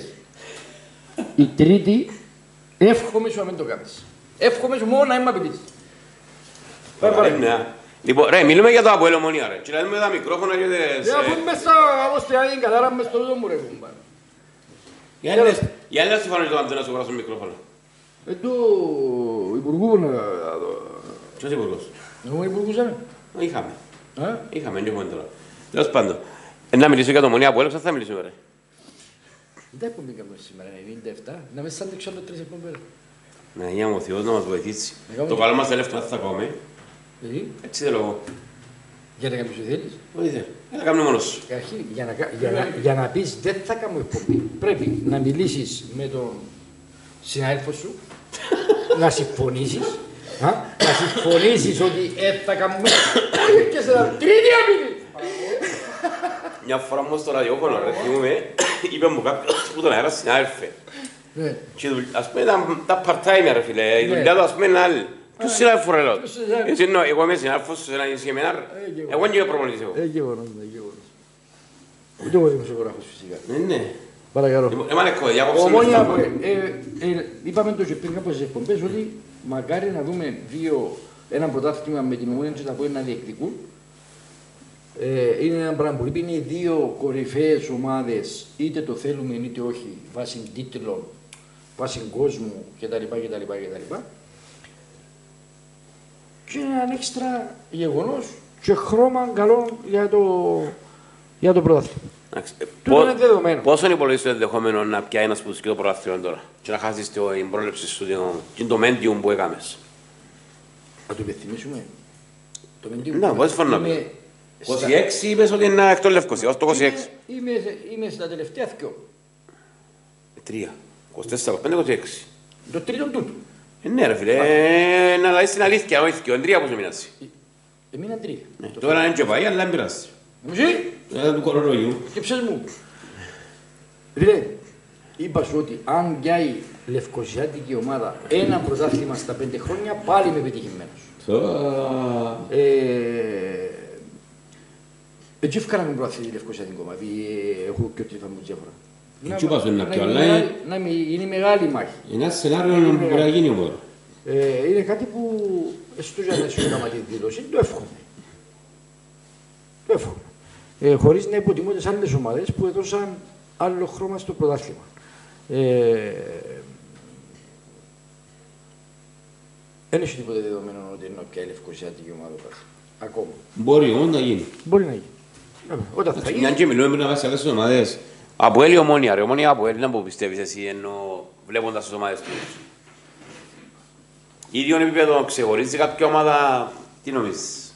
Η τρίτη, εύχομαι σου να μην το κάνεις. Εύχομαι σου μόνο να μην με απειλείς. Πάει Ωραία, παρακάτω. ναι, α. Λοιπόν, ρε, μιλούμε για το Αποέλ Ομονία, ρε. Και λέμε με τα μικρόφωνα και τις... Ε, αφού ε, μες στα ώστε αν είναι καθαρά μες στο τούτο μου ρε κουμπά. για να- Για να συμφωνείς το αντένα σου βράσω μικρόφωνο. Ε, του Υπουργού που να δω. Ποιος υπουργός. Εγώ Υπουργούς είμαι. Είχαμε. Α? Είχαμε, δεν έχουμε τώρα. Τέλος πάντων. Ε, να μιλήσω για το Ομονία Αποέλ, ποιος θα μιλήσουμε, ρε. Δεν έχουμε κάνουμε σήμερα, ενενήντα επτά. Να με σαν δείξω άλλο τρεις εκπομπές. Ναι, για μου ο Θεός να μας βοηθήσει. Να κάνουμε Το και- καλό μας τελευταίο θα ακούμε. Δηλαδή, Έτσι θέλω εγώ. για να κάνεις ό,τι θέλεις. Όχι, δεν. Έλα, κάμουν μόνος σου. Καταρχήν, για να, κα- για, να, για να πεις δεν θα κάνω εκπομπή, πρέπει να μιλήσεις με τον συνάδελφο σου, να συμφωνήσεις, α, να συμφωνήσεις ότι δεν θα κάνουμε και σε ένα τρίτη απειλή. Μια φορά μου στο ραδιόφωνο, ρε, θυμούμαι, είπε μου κάποιος που τον αέρα συνάδελφε. Ναι. Και δουλ- ας πούμε ήταν τα part-time, ρε φίλε, η Ναι. δουλειά του ας πούμε είναι άλλη. Ποιος συνάδελφο, ρε, λέω. Ποιος συνάδελφος. Έτσι εννοώ, εγώ είμαι συνάδελφος σε ένα σεμινάρ, και εγώ. εγώ είμαι προπονητής εγώ. Ε, γεγονός, ναι, γεγονός. Ούτε εγώ δημοσιογράφος φυσικά. Ναι, ναι. Παρακαλώ. Λοιπόν, έμανε κο, διάκοψε με Ομόνια, στα- ε, ε, ε, είπαμε το και πριν κάποιες εκπομπές ότι μακάρι να δούμε δύο, ένα πρωτάθλημα με την Ομόνια και τα που να διεκδικούν. Ε, είναι ένα πράγμα που λείπει. Είναι οι δύο κορυφαίες ομάδες, είτε το θέλουμε είτε όχι, βάσει τίτλων, βάσει κόσμου κτλ. κτλ, κτλ. Και είναι ένα έξτρα γεγονός και χρώμα καλό για το, για το πρωτάθλημα. Εντάξει, ε, Τούτο πο- είναι δεδομένο. Πόσο είναι υπολογίζει το ενδεχόμενο να πιάει ένας που τους το πρωτάθλημα τώρα και να χάσεις την πρόληψη σου, το- και το medium που έκαμες. Να το υπενθυμίσουμε. Το Μεντίου. Ναι, πόσες φορές να Είμαι πει. στα- είκοσι έξι είπες ότι είναι εκτός Λευκοσίας, ως το είκοσι έξι. Είμαι, είμαι, είμαι στα τελευταία δυο. Τρία. είκοσι τέσσερα, είκοσι πέντε, είκοσι έξι. Το τρίτο τούτο. Ε, ναι ρε φίλε, ε, να λες την αλήθεια, όχι και ο τρία που σου μείνας. Εμείναν τρία. Ναι, τώρα είναι και πάει, αλλά δεν πειράζει. Εσύ, Ε, του κορονοϊού. και ψες μου. Ρε, είπα σου ότι αν πιάει λευκοσιάτικη ομάδα ένα πρωτάθλημα στα πέντε χρόνια, πάλι είμαι πετυχημένος. Ε, έτσι έφκαναμε πρωτάθλημα η λευκοσιάτικη ομάδα, επειδή ε, έχω και ότι θα μου διάφορα. Να, Τι είπα να να, πει, είναι αλλά μεγάλη- να είναι- είναι μεγάλη μάχη. ένα σενάριο που μπορεί να γίνει μόνο. Ε, είναι κάτι που στο Γιάννη να τη δήλωση, το εύχομαι. Το εύχομαι. Ε, χωρίς να υποτιμώ τις άλλες ομάδες που έδωσαν άλλο χρώμα στο πρωτάθλημα. Ε, δεν έχει τίποτα δεδομένο ότι είναι όποια λευκοσιατική ομάδα πας. Ακόμα. Μπορεί όμως να γίνει. Μπορεί να γίνει. Ε, Όταν θα Μια γίνει. και μιλούμε πριν να βάσει άλλες ομάδες. Από Έλλη Ομόνια, ρε Ομόνια από Έλλη, να που πιστεύεις εσύ, ενώ βλέποντας τις ομάδες τους. Ίδιον επίπεδο ξεχωρίζει κάποια ομάδα, τι νομίζεις?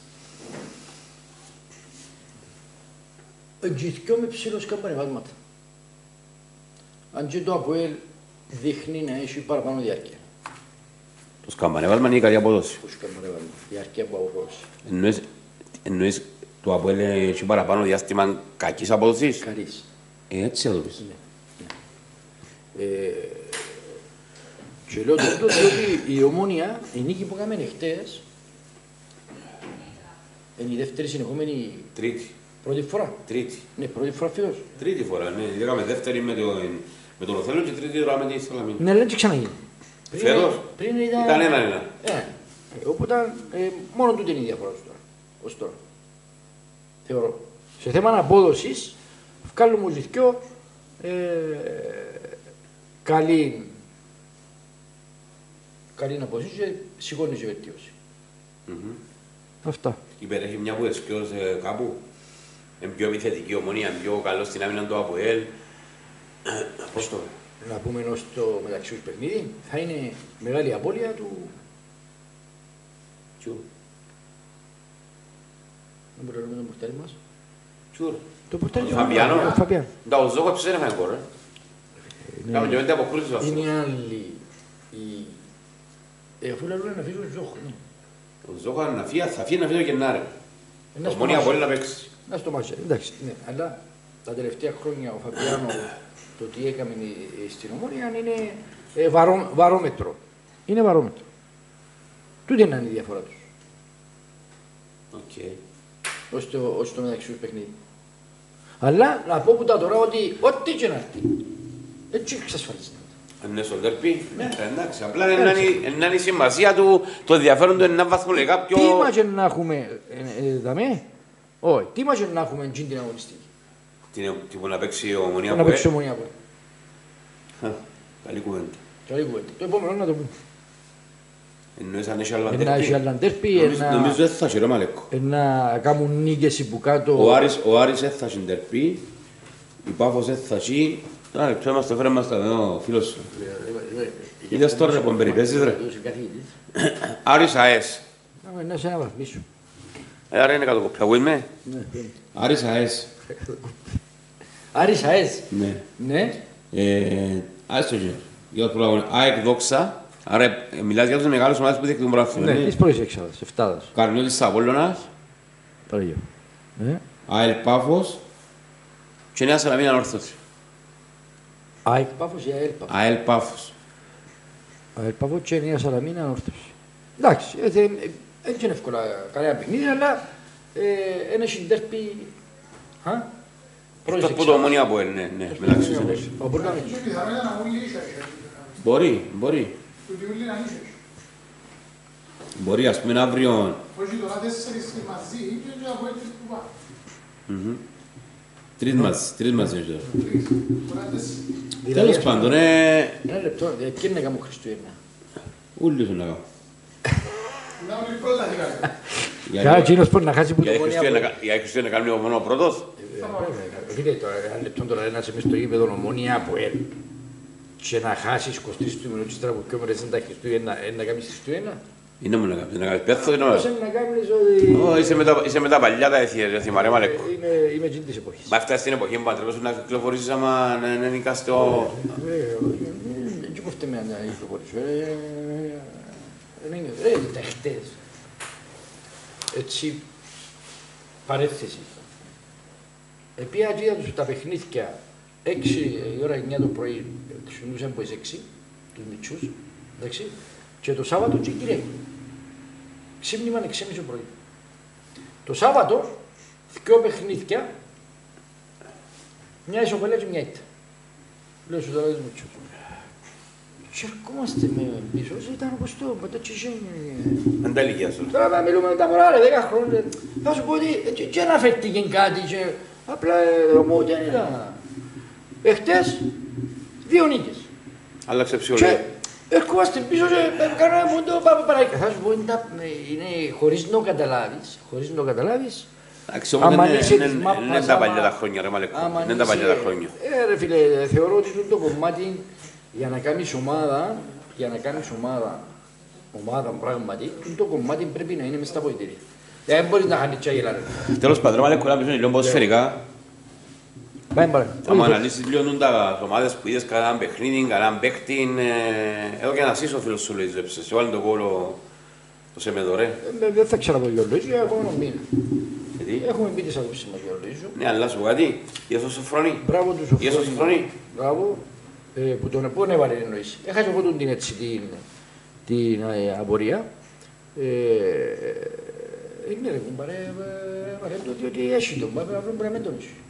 Εγγυηθηκώ με ψηλό σκαμπανεβάσματα. Αν και το ΑΠΟΕΛ δείχνει να έχει παραπάνω διάρκεια. Το σκαμπανεβάσμα είναι η καλή απόδοση. Που σκαμπανεβάσμα. Διάρκεια από απόδοση. Εννοείς, εννοείς το Αποέλ έχει παραπάνω διάστημα κακής απόδοσης. Καλής. Ε, έτσι θα το πεις. Ναι. Ναι. Ε, και λέω τούτο διότι η Ομόνια, η νίκη που έκαμε χτες, είναι η δεύτερη συνεχόμενη Τρίτη. πρώτη φορά. Τρίτη. Ναι, πρώτη φορά φέτος. Τρίτη φορά, ναι. Λέγαμε δεύτερη με, το, με τον Οθέλο και τρίτη τώρα με τη Σαλαμίνη. Ναι, αλλά έτσι ξαναγίνει. Πριν- Φέτος Πριν ήταν... ήταν ένα-ένα. Ε, ε, οπότε ε, μόνο τούτη είναι η διαφορά τους τώρα. Ως τώρα. Θεωρώ. Σε θέμα απόδοσης, βγάλουμε τους δυο ε, καλή, καλή απόδοση και σηκώνει σε βελτίωση. Mm-hmm. Αυτά. Υπερέχει μια που εσκιώς ε, κάπου. Είναι πιο επιθετική Ομονία, πιο καλό στην άμυνα του Αποέλ. Πώς το λέω. Να πούμε ενώ στο μεταξύ τους παιχνίδι θα είναι μεγάλη απώλεια του. Τσου. Δεν μπορούμε να λέμε τον πορτάρι μας. Τσου. Το πορτάρι Ο Φαμπιάνο. Ο Φαμπιάνο. Τα ο Ζόκο δεν έφαγε κόρ. Κάμε και πέντε αποκρούσεις βασικά. Είναι άλλη. Η... Ε, αφού λαλούν να αφήσουν Ζόχο. Ναι. Ο Ζόκο να φύγει, θα φύγει να φύγει και να ρε. Ε, να Ο στο Ομόνια μάτσε. μπορεί να παίξει. Να στο μάτσε. Εντάξει, ναι. Αλλά τα τελευταία χρόνια ο Φαμπιάνο το τι έκαμε στην Ομόνια είναι ε, βαρό, βαρόμετρο. Είναι βαρόμετρο. Τούτη είναι η διαφορά τους. Οκ. Ως το, ως το μεταξύ τους παιχνίδι. Αλλά να πω που τα τώρα ότι ό,τι και να έρθει. Έτσι εξασφαλίζεται. Αν είναι στο ντέρπι, ναι, εντάξει. Απλά είναι να είναι- να είναι η σημασία του, το ενδιαφέρον του είναι να βαθμολογικά πιο... Τι μάτσε να έχουμε, ε, ε, δαμέ, όχι, τι μάτσε να έχουμε εκείνη την αγωνιστική. Τι τι που να παίξει ο Ομονία Να Αποέλ. παίξει ομονία από. Χα, καλή κουβέντα. Καλή κουβέντα. Το επόμενο να το πούμε. Εννοείς αν έχει άλλα Να έχει ντέρπι. άλλα ντέρπι, Νομίζω- να- Νομίζω δεν θα έχει ρε Μαλέκο. να κάνουν νίκες που κάτω. Ο Άρης, ο Άρης δεν θα έχει ντέρπι. Η Πάφος δεν θα έχει. Ένα λεπτό είμαστε, φέρε μας τα εδώ, ο φίλος σου. Είδες τώρα, ρε, πομπερί, παίζεις, ρε. Άρης ΑΕΣ. Να σε αναβαθμίσω. Ε, άρα είναι κάτω κοπιά, ακούεις με. Ναι. Άρης ΑΕΣ. Άρης ΑΕΣ. Ναι. Ναι. Ε, Άρης το γύρω. Για το πρόγραμμα. ΑΕΚ Δόξα. Άρα ε, μιλάς για τους μεγάλους ομάδες που διεκδικούν πρωτάθλημα, Ναι, ναι. της πρώτης εξάδας, εφτάδας. Καρμιώτης Απόλλωνας. Παραγιώ. Ναι. ΑΕΛ Πάφος. Και Νέα Σαλαμίνα Ανόρθωση. ΑΕΚ Πάφος ή ΑΕΛ Πάφος. ΑΕΛ Πάφος. ΑΕΛ Πάφος και Νέα Σαλαμίνα ανόρθωση. Εντάξει, ε, θε- ε, έτσι είναι εύκολα κανένα παιχνίδι, αλλά ε, ένα συντέρπι. Α, πρώτης Αυτό που το εξάδας. Ομόνια Αποέλ, ναι, ναι, μεταξύ τους. ναι. Ο, μπορεί να μην. Και πιθανότητα να βγουν ίσια. Μπορεί, μπορεί. Τούτοι όλοι να ίσια. Μπορεί, ας πούμε, αύριο. Όχι τώρα τέσσερις μαζί και και από έτσι που πάει. Τρεις μαζί, τρεις μαζί είναι τώρα. Τρεις. Μπορεί να τέσσερις. Δηλαδή, Τέλος πάντων, ε, Ένα λεπτό, ε, ποιο είναι να κάνουμε Χριστούγεννα. ούλοι σου να κάνω. Να όλοι πρώτα τι κάνει. Για- Για εκείνος μπορεί να χάσει που Για το η γωνία. Χριστούγεννα- για η Χριστούγεννα να κάνουμε μόνο ο πρώτος. Φίλε, τώρα, ένα λεπτό τώρα ένας εμείς στο γήπεδο Ομόνια από ελ και να χάσεις είκοσι τρεις του μηνού και τραβοκιό μέρες είναι τα Χριστούγεννα, ε, να κάνεις Χριστούγεννα. Είναι μου να κάνεις, να κάνεις πέθο, είναι Πώς μόνο. είναι να κάνεις ότι... Ω, είσαι με τα- είσαι με τα παλιά τα εθιέ, θυμάρε Μαλέκο. Ε, Είμαι, είμαι εκείνη της εποχής. Μα αυτά στην εποχή που παντρεύεσαι να κυκλοφορήσεις άμα να να νικάς το... Δεν κόφτε με να κυκλοφορήσω. Ε, δεν είναι, ε, τα χτες. Έτσι, παρέθεση. Επία και είδα τους τα παιχνίδια έξι η ώρα εννιά το πρωί, ξυπνούσαν από τις έξι, τους μητσούς, εντάξει, και το Σάββατο και η Κυριακή. Ξύπνημαν έξι και μισή το πρωί. Το Σάββατο, δυο παιχνίδια, μια ισοπαλία και μια ήττα. Λέω σου τώρα δεις μου τσιούς. Και ερχόμαστε με πίσω, ήταν όπως το πατάτσι. Εν τα ηλικία σου. Τώρα θα μιλούμε με τα μωρά, ρε, δέκα χρόνια. Θα σου πω ότι και να φέρθηκε κάτι και απλά δρομό δεν ήταν. Εχθές, δύο νίκες. Άλλαξε ψυχολογία. Και ερχόμαστε πίσω και κάνουμε μόνο πάμε παρακάτω. Θα σου πω, είναι χωρίς να το καταλάβεις, χωρίς να το καταλάβεις. Εντάξει, όμως δεν είναι τα παλιά τα χρόνια, ρε Μαλεκό. Δεν είναι τα παλιά τα χρόνια. Ε, ρε φίλε, θεωρώ ότι το κομμάτι για να κάνεις ομάδα, για να κάνεις ομάδα, ομάδα πράγματι, το κομμάτι πρέπει να είναι μες στα ποητήρια. Δεν μπορείς να χάνεις τσάγελα, ρε. Τέλος πάντων, Μαλεκό, να πεις λίγο ποδοσφαιρικά. Πάμε παρά. Θα αναλύσεις λίγο τα ομάδες που είδες κανέναν παιχνίδι, κανέναν παίκτη. Εδώ και να είσαι ο φίλος σου, λέει, ζέψε. Σε βάλει τον κόλλο το Σεμεδορέ. Δεν θα ξέρω το Γιώργο, για ακόμα μήνα. Έχουμε πει τις απόψεις μας για Λοΐζο. Ναι, αλλά σου πω κάτι, για το Σοφρόνη. Μπράβο του Σοφρόνη. Για το Σοφρόνη. Μπράβο. Ε, που τον επόμενο έβαλε εννοήσει. Έχασε εγώ τον την έτσι την, την ε, απορία. Ε, είναι ρε κουμπάρε, βαρέ το διότι έχει τον, πρέπει να βρούμε πρέπει να τον έχει.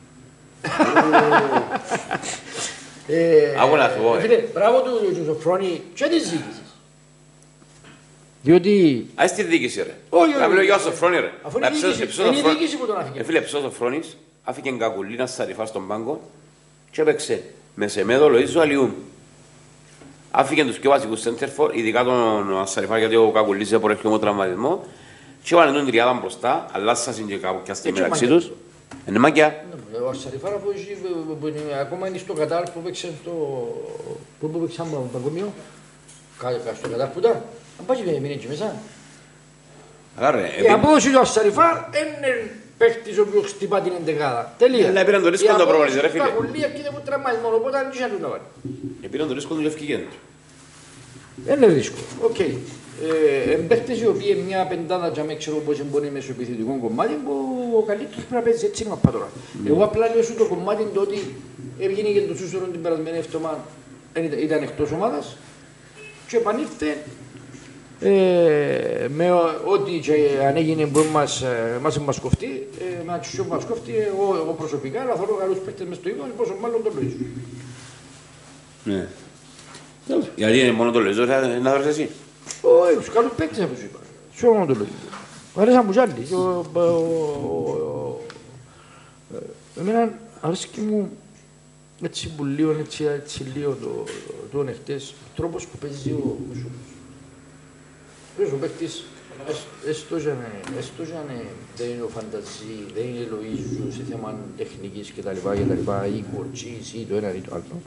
Άκου να σου πω. Μπράβο του Σοφρόνη και της ζήτησης. Διότι... Ας τη διοίκηση ρε. Όχι, όχι. Να μιλώ για ο Σοφρόνη ρε. Αφού είναι η διοίκηση, είναι η διοίκηση που τον άφηκε. Φίλε, ψώς ο Φρόνης, άφηκε κακουλίνα σαριφά στον πάγκο και έπαιξε με Σεμέδο, Λοΐζο, Αλιούμ. Άφηκε τους πιο βασικούς σέντερφορ, ειδικά τον Σαριφά γιατί ο Κακουλής έπορε πιο τραυματισμό και έβαλαν τον τριάδα μπροστά, αλλάσσασαν και κάπου και αστεί μεταξύ τους. Είναι μάκια. Ο Σαριφάρα που ακόμα είναι στο Κατάρ που παίξε στο... Πού παίξε στο παγκομείο, στο Κατάρ που ήταν, αν πάει και μείνει εκεί μέσα. Η απόδοση του Σαριφάρ είναι παίχτης ο οποίος χτυπά την εντεκάδα. Τελεία. Αλλά πήραν το ρίσκο το προβολής ρε φίλε. Η απόδοση του Σαριφάρ από τραυματισμό, οπότε δεν είχε να βάλει. Πήραν το ρίσκο του Λευκηγέντου. Είναι ρίσκο, οκ. Παίχτες οι οποίοι μια πεντάδα και ξέρω πώς μπορεί να μεσοεπιθετικό κομμάτι που ο καλύτερος πρέπει να παίζει έτσι να πάει τώρα. Εγώ απλά λέω σου το κομμάτι το ότι έβγαινε και το Σούσορο την περασμένη εβδομάδα, ήταν εκτός ομάδας και επανήλθε ε, με ό,τι και αν έγινε που μας, μας μας κοφτεί, ε, με ατσισιό που μας κοφτεί, εγώ, εγώ προσωπικά αλλά θέλω καλούς παίκτες μες στο ίδιο, πόσο μάλλον τον Λοΐζο. Ναι. Γιατί είναι μόνο το Λοΐζο, να δώσεις εσύ. Όχι, τους καλούς παίκτες όπως είπα. Σε μόνο το Λοΐζο. Αρέσαν μου κι άλλοι. Εμένα αρέσει και μου έτσι που λίγο, έτσι, έτσι λίγο το, το εχθές, ο τρόπος που παίζει ο Μουσούλος. Ο παίκτης, έστω και αν δεν είναι ο Φανταζή, δεν είναι Λοΐζου σε θέμα τεχνικής κτλ. Ή κορτσής ή το ένα ή το άλλο.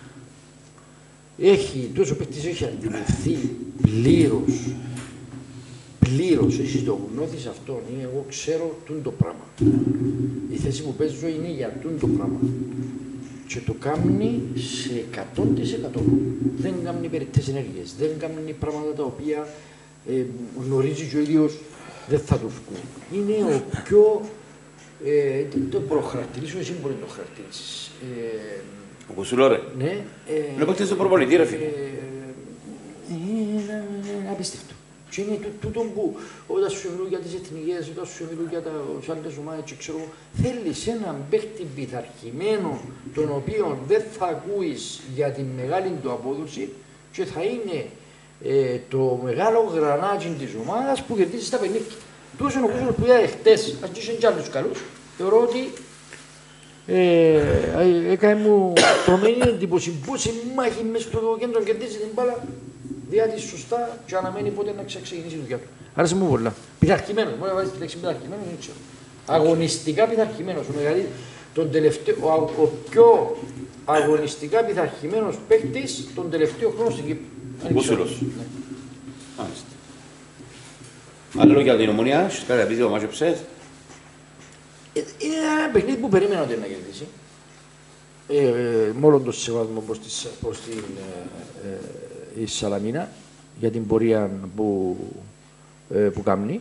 Έχει, τόσο παίκτης έχει αντιληφθεί πλήρως, πλήρως, εσύ το γνώθεις αυτό, είναι, εγώ ξέρω τούν το πράγμα. Η θέση που παίζω είναι για τούν το πράγμα. Και το κάνει σε εκατό τοις εκατό. Δεν κάνει περιττές ενέργειες, δεν κάνει πράγματα τα οποία ε, γνωρίζει και ο ίδιος δεν θα του βγουν. Είναι ο πιο, ε, το προχαρακτηρίσω, εσύ μπορεί να το χαρακτηρίσεις. Ε, Ο Κουσούλο ρε. Ναι. Είναι παίκτης του προπονητή ρε φίλε. Είναι απίστευτο. Και είναι τούτο που όταν σου μιλούν για τις εθνικές, όταν σου μιλούν για τις άλλες ομάδες και ξέρω, θέλεις έναν παίκτη πειθαρχημένο, τον οποίο δεν θα ακούεις για τη μεγάλη του απόδοση και θα είναι ε, το μεγάλο γρανάτσι της ομάδας που κερδίζει στα παιχνίδια. Τούτος είναι ο Κούσουλος που είδα χτες, ας και και άλλους καλούς, θεωρώ ότι ε, έκανε μου τρομένη εντύπωση πόση μάχη μες στο κέντρο κερδίζει την μπάλα διότι σωστά και αναμένει πότε να ξεκινήσει η δουλειά του. Άρεσε μου πολλά. Πειθαρχημένος, μπορεί να βάλεις τη λέξη πειθαρχημένος, δεν ξέρω. Αγωνιστικά πειθαρχημένος, ο, μεγαλύτερος, τον τελευταίο, ο, ο πιο αγωνιστικά πειθαρχημένος παίκτης τον τελευταίο χρόνο στην Κύπρο. Κούσουλος. Ναι. Μάλιστα. Άλλο για την Ομονία, σου κάτι απίστευτο μάτσεψες. Είναι ένα παιχνίδι που περίμενα ότι να κερδίσει. Ε, ε, μόνο το σεβασμό προς, τις, προς την ε, ε, η Σαλαμίνα για την πορεία που, ε, που κάνει.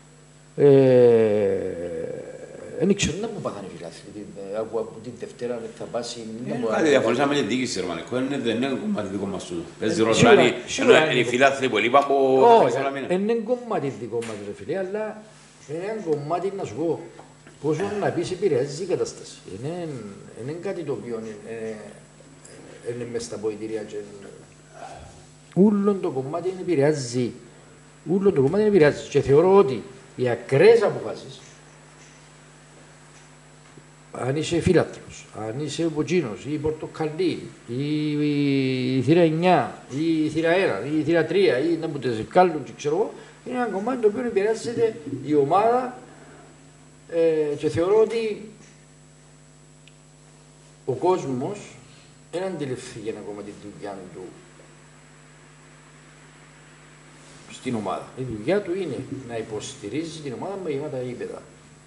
Δεν ήξερα να μου πάθανε φιλάθλοι. Από την Δευτέρα δεν θα πάσει... Κάτι διαφορήσαμε με την διοίκηση, Ρωμανικό. Δεν είναι κομμάτι δικό μας τούτο. Παίζει ρόλο, είναι οι φιλάθλοι που λείπαν από τη Σαλαμίνα. Δεν είναι κομμάτι δικό μας, ρε φίλε, αλλά είναι ένα κομμάτι να σου πω. Πόσο να πεις επηρεάζει η κατάσταση. Είναι, είναι κάτι το οποίο ε, είναι μέσα στα ποητήρια και ούλον το κομμάτι είναι επηρεάζει, ούλον το κομμάτι είναι επηρεάζει και θεωρώ ότι οι ακραίες αποφάσεις, αν είσαι φίλατρος, αν είσαι ποτσίνος ή πορτοκαλί ή η θύρα εννιά ή η θύρα ένα ή η θύρα τρία ή να μπούτε σε κάλλον και ξέρω εγώ, είναι ένα κομμάτι το οποίο επηρεάζεται η ομάδα ε, και θεωρώ ότι ο κόσμος δεν αντιληφθεί για ακόμα τη δουλειά του στην ομάδα. Η δουλειά του είναι να υποστηρίζει την ομάδα με γεμάτα γήπεδα.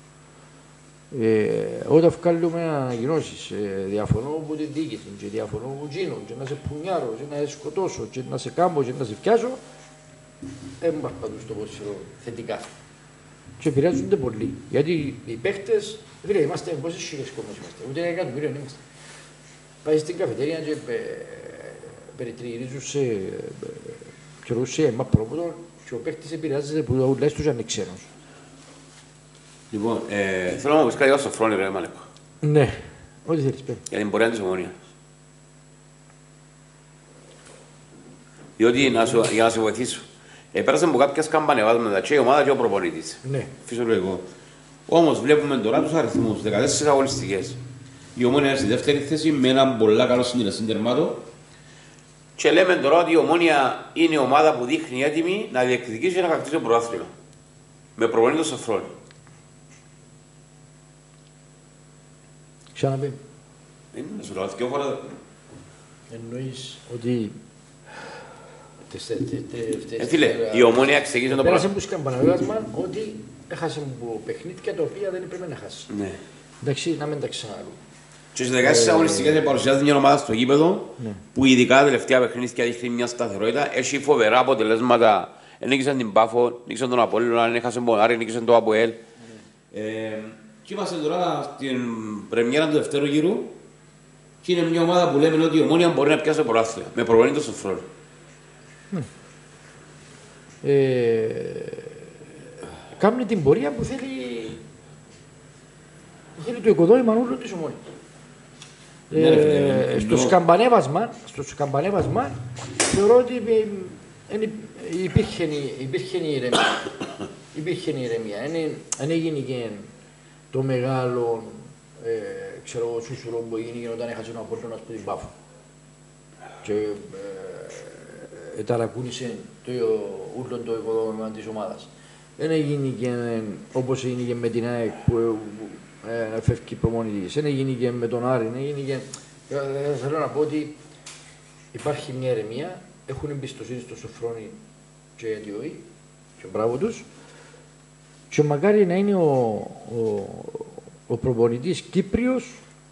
Ε, όταν βγάλουμε ανακοινώσεις, ε, διαφωνώ από την διοίκηση και διαφωνώ από εκείνο και να σε πουνιάρω και να σε σκοτώσω και να σε κάμπω και να σε φτιάσω, δεν μας παντού στο ποδόσφαιρο θετικά. Και επηρεάζονται πολύ. Γιατί οι παίχτες, φίλε, είμαστε πόσες χιλιάδες κόμμες είμαστε, ούτε ένα εκατομμύριο δεν είμαστε. Πάει στην καφετέρια και πε, περιτριγυρίζουν σε εμάς πρόποτο και ο παίχτης επηρεάζεται που τουλάχιστον αν είναι ξένος. Λοιπόν, ε, θέλω να μου πεις κάτι στο Σοφρόνη, ρε Μαλέκο. Ναι, ό,τι θέλεις πέρα. Για την πορεία της Ομόνιας. Διότι, να σου, για να σε βοηθήσω, ε, πέρασαν από κάποια σκαμπανεβάσματα και η ομάδα και ο προπονητής. Ναι. Φυσιολογικό. Όμως βλέπουμε τώρα τους αριθμούς, δεκατέσσερις αγωνιστικές. Η Ομόνια είναι στη δεύτερη θέση με έναν πολλά καλό συντηρητή τερμάτο. Και λέμε τώρα ότι η Ομόνια είναι η ομάδα που δείχνει έτοιμη να διεκδικήσει και να κατακτήσει το πρωτάθλημα. Με προπονητή το Σοφρόνη. Ξαναπεί. Είναι, σου λέω, δύο φορές. Εννοείς ότι... Ε, φίλε, η Ομόνια ξεκίνησε το πέρασε πρωτάθλημα. που σκαμπανεβάσμα ότι έχασε παιχνίδια τα οποία δεν έπρεπε να χάσει. Ναι. Εντάξει, να μην τα ξαναλούν. Και στις δεκαέξι αγωνιστικές παρουσιάζεται μια ομάδα στο γήπεδο Ναι. που ειδικά τα τελευταία παιχνίδια δείχνει μια σταθερότητα. Έχει φοβερά αποτελέσματα. Νίκησαν την Πάφο, νίκησαν τον Απόλλωνα, έχασαν τον Άρη, νίκησαν τον ΑΠΟΕΛ. Ε, και είμαστε τώρα στην πρεμιέρα του δευτέρου γύρου και είναι μια ομάδα που λέμε ότι η Ομόνια μπορεί να πιάσει το πρωτάθλημα με προπονητή στο Σοφρόνη. Ε, κάνει την πορεία που θέλει, θέλει το οικοδόμημα όλων της Ομόνιας. Ναι, ρε φίλε, Ε, ναι. στο Ενώ- σκαμπανέβασμα, στο σκαμπανέβασμα θεωρώ ότι ε, ε, υπήρχε, υπήρχε η ηρεμία. Υπήρχε η ηρεμία. Δεν έγινε και το μεγάλο ε, ξέρω, εγώ, σούσουρο που έγινε όταν έχασε ένα Απόλλωνα από την Πάφο. Και ε, ε, ταρακούνησε το ούλο το οικοδόμημα της ομάδας. Δεν έγινε και ε, όπως έγινε και με την ΑΕΚ που ε, ε, φεύγει προμονητής. Δεν έγινε και με τον Άρη. Δεν έγινε και... Ε, θέλω να πω ότι υπάρχει μια ηρεμία, έχουν εμπιστοσύνη στο Σοφρόνη και γιατί όχι, και μπράβο τους. Και μακάρι να είναι ο, ο, ο προπονητής Κύπριος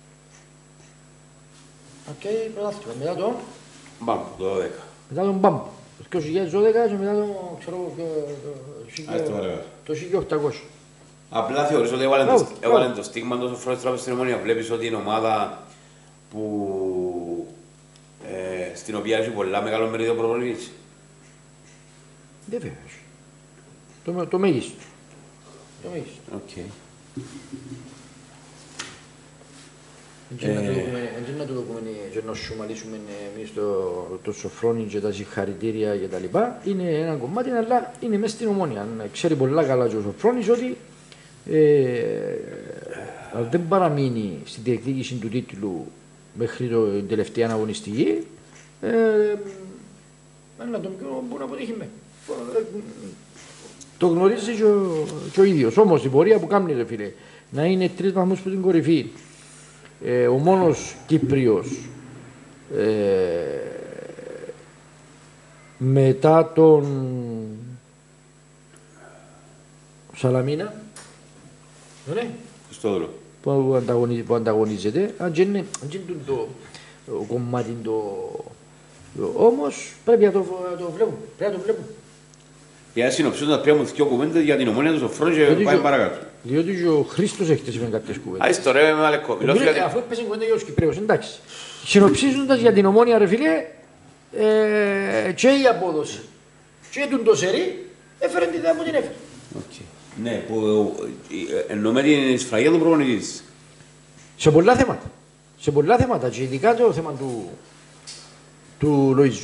και πρωτάθλημα. Μετά τον, Μπαμ, το δώδεκα. μετά τον Μπαμ. Το δύο χιλιάδες δώδεκα και μετά τον, ξέρω, το, Ας το το, παρακάτω. το χίλια οκτακόσια. Απλά θεωρείς ότι έβαλε Μπράβο, το, έβαλε μπράβο. το στίγμα του Σοφρόνη Τράπεζα στην Ομόνια. Βλέπεις ότι είναι ομάδα που, ε, στην οποία έχει πολλά μεγάλο μερίδιο προπονητής. Βεβαίως. Το, το μέγιστο. Το μέγιστο. Okay. Έτσι να το δούμε, έτσι να το δούμε και να σωμαλίσουμε εμείς το, το Σοφρόνι και τα συγχαρητήρια και τα λοιπά. Είναι ένα κομμάτι, αλλά είναι μέσα στην Ομόνια. Ξέρει πολλά καλά και ο Σοφρόνης ότι ε, αν δεν παραμείνει στην διεκδίκηση του τίτλου μέχρι το, την τελευταία αγωνιστική, ε, ένα τον πιο μπορεί να αποτύχει με. Το γνωρίζει και ο, και ο ίδιος. Όμως η πορεία που κάνει, ρε φίλε, να είναι τρεις βαθμούς από την κορυφή, ε, ο μόνος Κύπριος ε, μετά τον Σαλαμίνα, ναι, Χριστόδουλο. που, ανταγωνι, που ανταγωνίζεται, αν και είναι, αν και είναι το, το κομμάτι το, το, όμως πρέπει να το, να το βλέπουμε, πρέπει να το βλέπουμε. Για να συνοψίζοντας πια μου δύο κουβέντες για την Ομόνια του Σοφρόνη και Διότι πάει και- παρακάτω. Διότι και ο Χρήστος έχει τέσσερις κάποιες κουβέντες. Άις το ρε με Μαλεκό. Μιλώ σου Μιλώ- για Αφού έπαιζε κουβέντα για τους Κυπρέους, εντάξει. Συνοψίζοντας για την Ομόνια, ρε φίλε, ε, και η απόδοση και τον το σερί έφερε την ιδέα που την έφερε. Okay. Ναι, που ε, εννοούμε την σφραγία του προπονητή της. Σε πολλά θέματα. Σε πολλά θέματα και ειδικά το θέμα του, του Λοΐζου.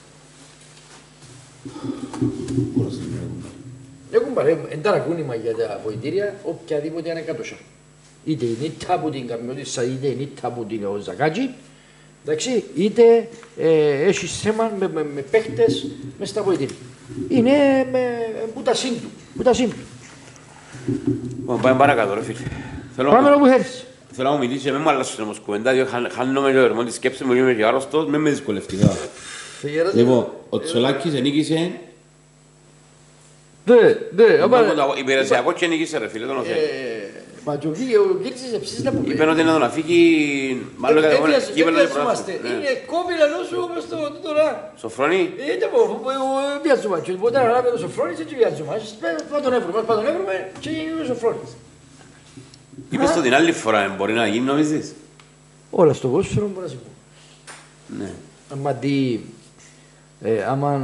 Έχουν παρέ, εν ταρακούνημα για τα βοητήρια, οποιαδήποτε ανεκατοσιά. Είτε είναι ήττα από την Καμιώτισσα, είτε είναι ήττα από την Ζακάτζη, εντάξει, είτε ε, έχει θέμα με, με, με παίχτες μες στα βοητήρια. Είναι με, που τα σύντου, που τα σύντου. Πάμε παρακάτω ρε φίλε. Πάμε όπου θέλεις. Θέλω να μου μιλήσει, με μου αλλάσεις όμως κουβέντα, διότι χάνομαι το ερμό της σκέψης μου, είμαι και άρρωστος, με με δυσκολευτικά. Λοιπόν, ο Τσολάκης ενίκησε... Ναι, ναι, άμα... Υπηρεσιακό και ενίκησε ρε φίλε, τον οθέ. Μα και ο Κίρτσης εψής να πούμε. Είπαν ότι να τον αφήκει, μάλλον κατά μόνο κύπελο και πρωτάθλημα. Είναι κόπηλα νόσου όπως το τώρα. Σοφρόνη. Είναι που βιάζουμε. Και όταν ανάβει το Σοφρόνης έτσι βιάζουμε. Θα τον έβρουμε, θα τον έβρουμε και είναι ο Σοφρόνης. Είπες το την άλλη φορά, μπορεί να γίνει νομίζεις. Όλα στο πόσφαιρο μπορεί να συμβούν. Ναι. Άμα δει, άμα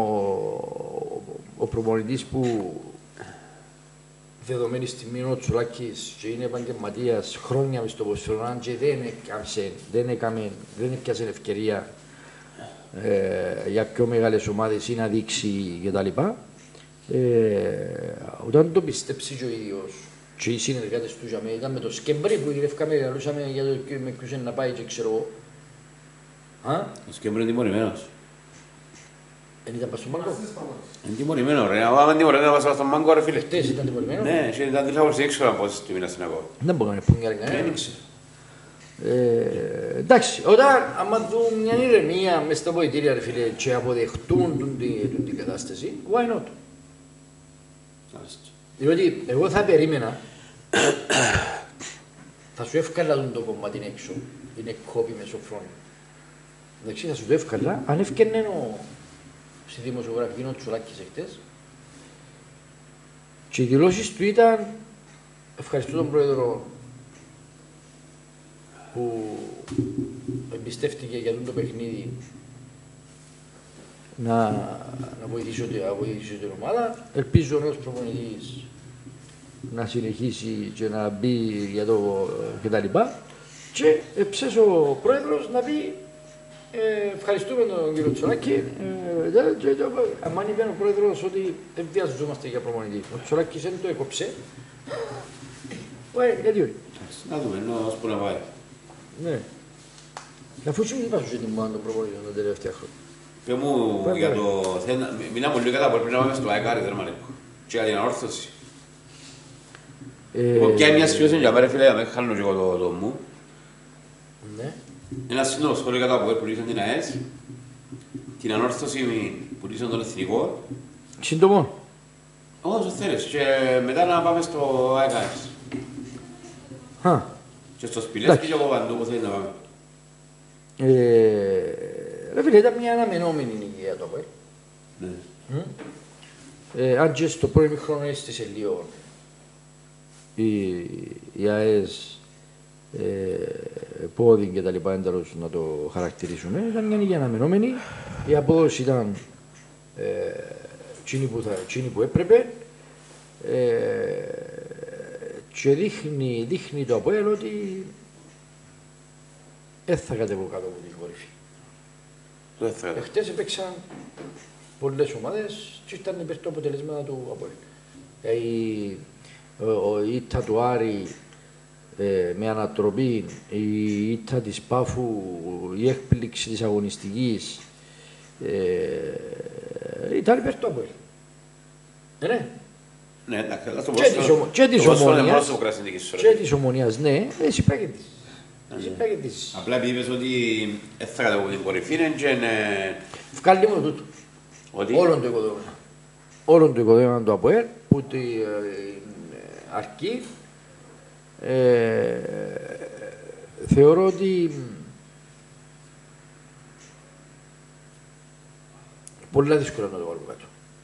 ο προπονητής που δεδομένη στιγμή ο Τσουλάκης και είναι επαγγελματίας χρόνια μες στο ποδόσφαιρο, αν και δεν έκαψε, δεν έκαμε, δεν έπιασε ευκαιρία ε, για πιο μεγάλες ομάδες ή να δείξει κτλ. Ε, όταν το πιστέψει και ο ίδιος και οι συνεργάτες του για μένα, ήταν με το Σκεμπρί που γυρεύκαμε, λαλούσαμε για το με ποιους είναι να πάει και ξέρω εγώ. Ο Σκεμπρί είναι τιμωρημένος. Δεν ήταν πας στον μάγκο. Είναι τιμωρημένο ρε, αν είναι τιμωρημένο να πας στον μάγκο ρε φίλε. Χτες ήταν τιμωρημένο. Ναι, και ήταν τρεις αγορές έξω να πόσεις του μήνας στην αγώνα. Δεν μπορώ να πούνε κανένα. Ένιξε. Εντάξει, όταν άμα δουν μια ηρεμία μες στα βοητήρια ρε φίλε και αποδεχτούν την κατάσταση, why not. Διότι εγώ θα περίμενα, θα σου εύκολα το κομμάτι έξω, είναι κόπη με Σοφρόνη. Εντάξει, θα σου το εύκολα, αν έφκαινε ο στη δημοσιογραφική ο Τσουλάκης εχθές και οι δηλώσεις του ήταν ευχαριστώ τον Πρόεδρο που εμπιστεύτηκε για το παιχνίδι να, να, βοηθήσω, να βοηθήσω την ομάδα. Ελπίζω ο νέος προπονητής να συνεχίσει και να μπει για το κτλ. Και έψες ο Πρόεδρος να πει Ε, ευχαριστούμε τον κύριο Τσολάκη. Ε, αν είπε ο πρόεδρος ότι δεν βιαζόμαστε για προπονητή. Ο Τσολάκης δεν το έκοψε. Ωραία, γιατί όχι. Να δούμε, ως που να πάει. Ναι. Αφού σου είπα σου την μάνα τον προπονητή τα τελευταία χρόνια. Και μου για το θέμα, μιλάμε λίγο κατά πρέπει να πάμε στο ΑΕΚΑΡΙ, δεν μ' και για την ανόρθωση. Ποια είναι μια σχέση για μέρα φίλε, για να χάνω και εγώ το μου. Ναι. Ένα σύντομο σχόλιο κατά από που λύσαν την ΑΕΣ, την ανόρθωση που λύσαν τον εθνικό. Σύντομο. Όσο θέλεις και μετά να πάμε στο ΑΕΚΑΡΙ. Α. Και στο Σπηλές και εγώ παντού που θέλει να πάμε. Ρε φίλε, ήταν μια αναμενόμενη υγεία το ΑΕΚΑΡΙ. Ναι. Ε, αν και στο πρώην χρόνο έστησε λίγο η, η ΑΕΣ ε, πόδι και τα λοιπά ένταρος να το χαρακτηρίσουν. Ε, ήταν μια υγεία αναμενόμενη, η απόδοση ήταν ε, εκείνη, που θα, εκείνη που έπρεπε ε, και δείχνει, δείχνει το ΑΠΟΕΛ ότι δεν θα κατεβώ κάτω από την κορυφή. Εχθές έπαιξαν πολλές ομάδες και ήταν υπέρ του αποτελέσματα του ΑΠΟΕΛ. Η, η ήττα του Άρη ε, με ανατροπή, η ήττα της Πάφου, η έκπληξη της αγωνιστικής ε, ήταν υπέρ του ΑΠΟΕΛ. Ε, ναι. Ναι, εντάξει, και της Ομονίας, και της Ομονίας, ναι, εσύ παίκετης. Απλά επειδή είπες ότι θα κατεβώ την κορυφή είναι και είναι... Βγάλει μόνο τούτο. Όλον το οικοδόμημα. Όλον το οικοδόμημα του ΑΠΟΕΛ που τη αρκεί ε, θεωρώ ότι πολλά δύσκολα να το βάλουμε κάτω.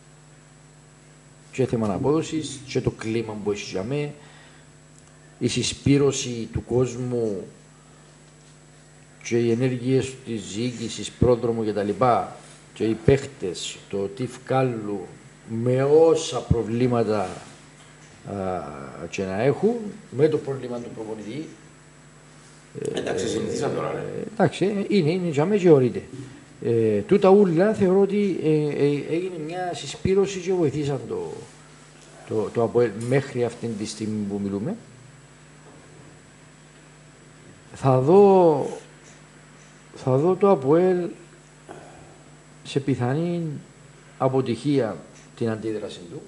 Και θέμα απόδοσης, και το κλίμα που έχει για μέ, η συσπήρωση του κόσμου και οι ενέργειες της διοίκησης, πρόδρομου κτλ. Και οι παίχτες, το τι βγάλουν με όσα προβλήματα α, και να έχουν, με το πρόβλημα του προπονητή. Εντάξει, συνηθίσαν τώρα. Εντάξει, είναι, είναι για μέ και ορείται. Ε, τούτα ούλα θεωρώ ότι ε, ε, έγινε μια συσπήρωση και βοηθήσαν το, το, το ΑΠΟΕΛ μέχρι αυτή τη στιγμή που μιλούμε. Θα δω, θα δω το ΑΠΟΕΛ σε πιθανή αποτυχία την αντίδραση του.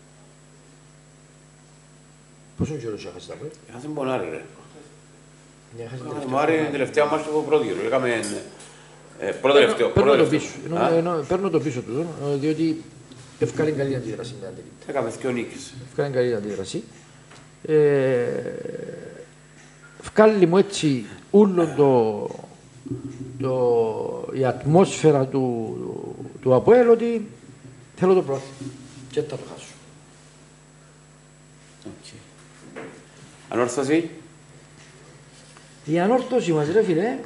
Πόσο καιρό έχασε το ΑΠΟΕΛ? Έχασε πολλά ρε. Έχασε την τελευταία μάχη του πρώτου γύρου. Είχαμε ε, πρώτο τελευταίο. Παίρνω το πίσω. Ενώ, ενώ, παίρνω το πίσω του, διότι ευκάλει καλή αντίδραση. Έκαμε δύο νίκες. Ευκάλει καλή αντίδραση. Ε, Βγάλει μου έτσι όλο το, το, η ατμόσφαιρα του, του ΑΠΟΕΛ ότι θέλω το πρόθυμο και θα το χάσω. Okay. Ανόρθωση. Η ανόρθωση μας ρε φίλε,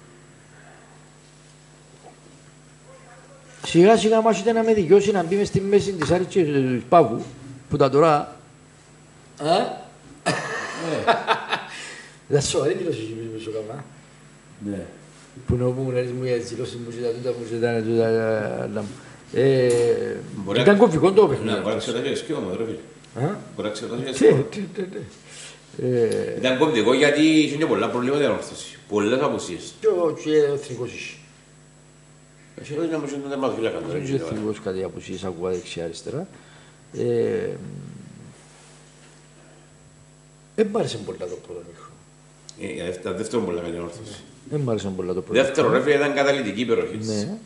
σιγά σιγά μας είτε να με δικαιώσει να μπει μες στη μέση της Άρης και του Παύου, που τα τώρα... Α? Δεν σοβαρή δηλώση που σου έκανα. Ναι. Που να μου λες μου για τις δηλώσεις μου και τα τούτα μου και τα τούτα... Ήταν κομβικό το παιχνίδι. Μπορεί να ξετάσει και σκιώμα, ρε φίλε. Μπορεί να ξετάσει και σκιώμα. Ήταν κομβικό γιατί είχε πολλά προβλήματα για όρθωση. Πολλές αποσίες. Και ο εθνικός είχε. Εσύ εδώ είναι όμως είναι τερματοφύλακα. Δεν είχε εθνικός κάτι αποσίες, ακούγα δεξιά-αριστερά. Δεν μ' άρεσε πολλά το πρώτο μήχρο. Τα δεύτερο πολλά καλή όρθωση. Δεν μ' άρεσε πολλά το πρώτο. Δεύτερο ρε φίλε ήταν καταλυτική υπεροχή. Ναι.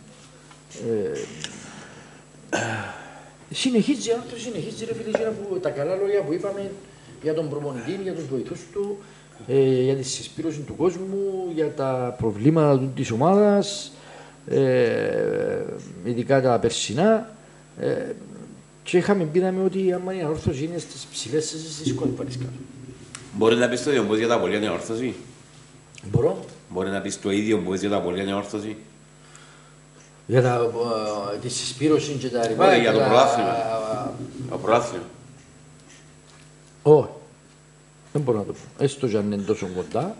Συνεχίζει, αυτό συνεχίζει ρε φίλε που τα καλά λόγια που είπαμε για τον προπονητή, για τους βοηθούς του, ε, για τη συσπήρωση του κόσμου, για τα προβλήματα της ομάδας, ε, ειδικά τα περσινά. Ε, και είχαμε πει ότι άμα η ανόρθωση είναι στις ψηλές στις δύσκολες πάρεις κάτω. Μπορεί να πεις το ίδιο που για τα απολία ανόρθωση. Μπορώ. Μπορεί να πεις το ίδιο που για τα απολία ανόρθωση. Για τα, uh, τη συσπήρωση και τα ρημά. Όχι, για το πρωτάθλημα. Το πρωτάθλημα. Όχι. Δεν μπορώ να το πω. Έστω και αν είναι τόσο κοντά.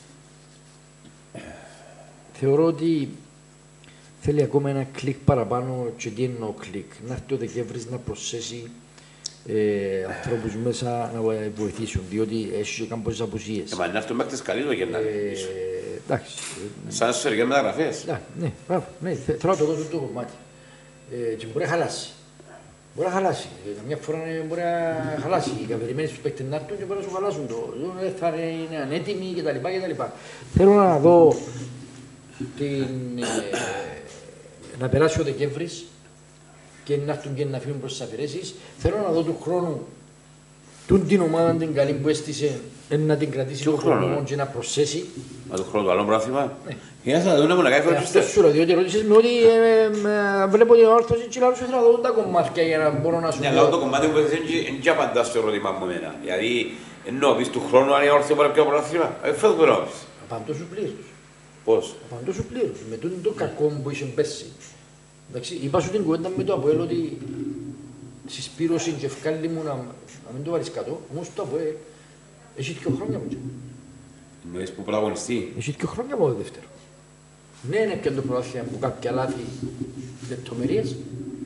Θεωρώ ότι θέλει ακόμα ένα κλικ παραπάνω και τι εννοώ κλικ. Να έρθει ο Δεκέμβρης να προσθέσει ε, ανθρώπους μέσα να βοηθήσουν, διότι έχει και κάποιες απουσίες. Ε, μα να έρθουν μέχρι τις καλή το Γενάρη. Εντάξει. Σαν εσωτερικές μεταγραφές. Ναι, μπράβο. Ναι, θέλω να το δώσω το κομμάτι. Ε, και μπορεί να χαλάσει. Μπορεί να χαλάσει. Καμιά φορά μπορεί να χαλάσει. Οι καπερημένοι στους παίκτες να έρθουν και μπορεί να σου χαλάσουν το. Δεν θα είναι ανέτοιμοι κτλ. Θέλω να δω την, ε, να περάσει ο Δεκέμβρης και να έρθουν και να φύγουν προς τις αφαιρέσεις. Θέλω να δω του χρόνου τούν την ομάδα την καλή που έστησε να την κρατήσει τον χρόνο και να προσθέσει. Μα το χρόνο το άλλο πράγμα. Ναι. Για να δούμε να κάνει αυτό σου λέω, διότι ρώτησες με ότι βλέπω την όρθωση και λάρους ήθελα να δω τα κομμάτια για να μπορώ να σου πω. Ναι, αλλά το κομμάτι που έθεσαι δεν απαντά στο ερώτημα μου εμένα. Δηλαδή, ενώ πεις του χρόνου αν η όρθωση μπορεί να πιω πρωτάθλημα, φεύγω που να πεις. Απαντώ σου πλήρως. Πώς? Απαντώ σου πλήρως. Με τούτο το κακό που είσαι πέρσι. Εντάξει, είπα σου την κουβέντα με το ΑΠΟΕΛ ότι συσπήρωση και ευκάλλη μου να μην το βάλεις κάτω, όμως το ΑΠΟΕΛ έχει δύο χρόνια μου. Εννοείς που πρωταγωνιστεί. Έχει δύο χρόνια από το δεύτερο. Ναι, είναι και το πρωτάθλημα που κάποια λάθη λεπτομερίες.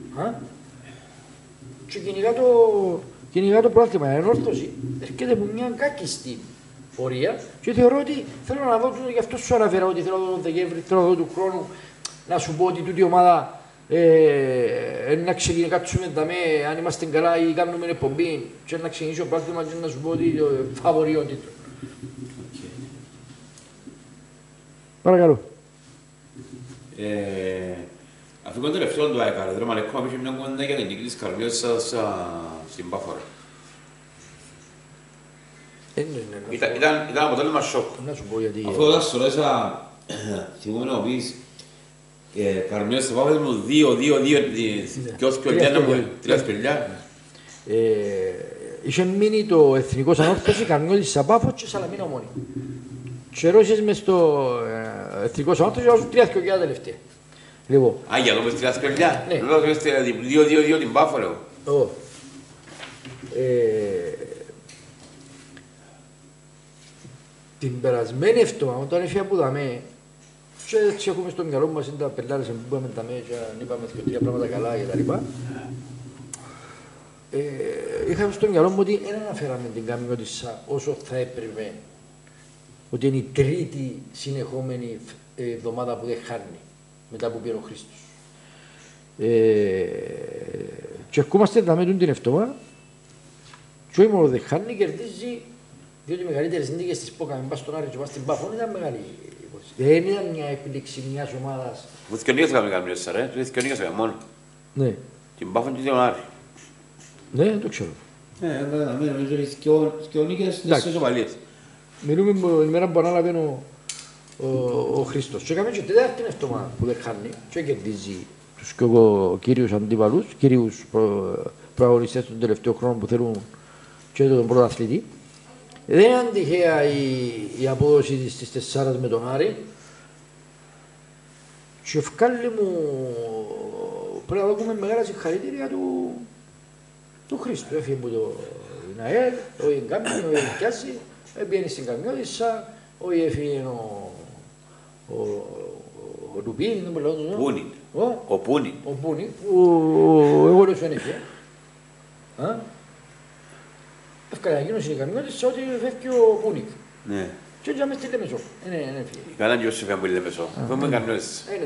Και κυνηγά το, κυνηγά το πρωτάθλημα. Η όρθωση έρχεται από μια κάκιστη πορεία και θεωρώ ότι θέλω να δω, γι' αυτό σου αναφέρα ότι θέλω να δω τον Δεκέμβρη, θέλω να δω του χρόνου να σου πω ότι τούτη η ομάδα ε, να ξεκινήσουμε κάτσουμε δαμέ, αν είμαστε καλά ή κάνουμε εκπομπή και να ξεκινήσει ο πρωτάθλημα και να σου πω ότι φαβορεί ο τίτλος. Παρακαλώ. Ε, αφού το τελευταίο του ΑΕΚΑ, ρε Μαλεκό, είχε μια κουβέντα για την νίκη της Καρμιώσας στην Πάφορα. Ήταν, ήταν, ήταν αποτέλεσμα σοκ. Να σου πω γιατί... Αφού όταν σου ρώτησα, θυμούμε να πεις, Καρμιώσας στην Πάφορα μου δύο, δύο, δύο, και ως και ο Λιάννα μου, τρία σπηλιά. Είχε μείνει το εθνικός ανόρθωση, Καρμιώτης Σαπάφος και Σαλαμίνα Ομόνη. Και ρώτησες μες στο εθνικός ανόρθωση, όσο τρία σκοπιά τελευταία. Λοιπόν. Α, για λόγω τρία σκοπιά. Ναι. Λόγω δύο, δύο, δύο την Πάφορα. Ω. Την περασμένη εβδομάδα, όταν έφυγα που δαμε, Και έτσι έχουμε στο μυαλό μας, είναι τα πελάρες που είπαμε τα μέσα, είπαμε και τρία πράγματα καλά κτλ. Ε, είχαμε στο μυαλό μου ότι δεν αναφέραμε την Καμιώτισσα όσο θα έπρεπε, ότι είναι η τρίτη συνεχόμενη εβδομάδα που δεν χάνει μετά που πήρε ο Χρήστος. Ε, και ερχόμαστε να μέτουν την εβδομάδα και όχι μόνο δεν χάνει, κερδίζει, διότι οι μεγαλύτερες νίκες της Πόκαμε πας στον Άρη και πας στην Πάφων ήταν μεγάλη υπόθεση. Δεν ήταν μια επίληξη μιας ομάδας. Που δισκονίγες είχαμε Καμιώτισσα ρε, του δισκονίγες είχαμε μόνο. Ναι. Την Πάφων και τον Άρη. Ναι, δεν το ξέρω. Ναι, νομίζω ότι και ο νίκες στις ισοπαλίες. Μιλούμε την ημέρα που ανάλαβε ο, ο, ο Χρήστος. Και έκαμε και τέταρτη εβδομάδα που δεν χάνει και κερδίζει τους κύριους αντιπαλούς, κύριους προ, προαγωνιστές των τελευταίων χρόνων που θέλουν και τον πρώτο αθλητή. Δεν είναι τυχαία η, η απόδοση της τεσσάρας με τον Άρη. Και ευκάλλει μου πρέπει να δούμε μεγάλα συγχαρητήρια του, του Χρήστου. Έφυγε από το ΝΑΕΛ, όχι εγκάμπη, όχι εγκιάζει, πήγαινε στην Καμιώτισσα, όχι έφυγε ο, ο, ο Ρουπίνη, δεν μπορώ να το Πούνιν. Ο Πούνιν. Ο Πούνιν, που εγώ λέω δεν έφυγε. Ευκαιρία εκείνος είναι η Καμιώτισσα ότι φεύγει ο Πούνιν. Ναι. Και έτσι άμεσα στη Λεμεσό. Είναι έφυγε. Καλά και όσοι φεύγουν στη Λεμεσό. Φεύγουμε Καμιώτισσα. Είναι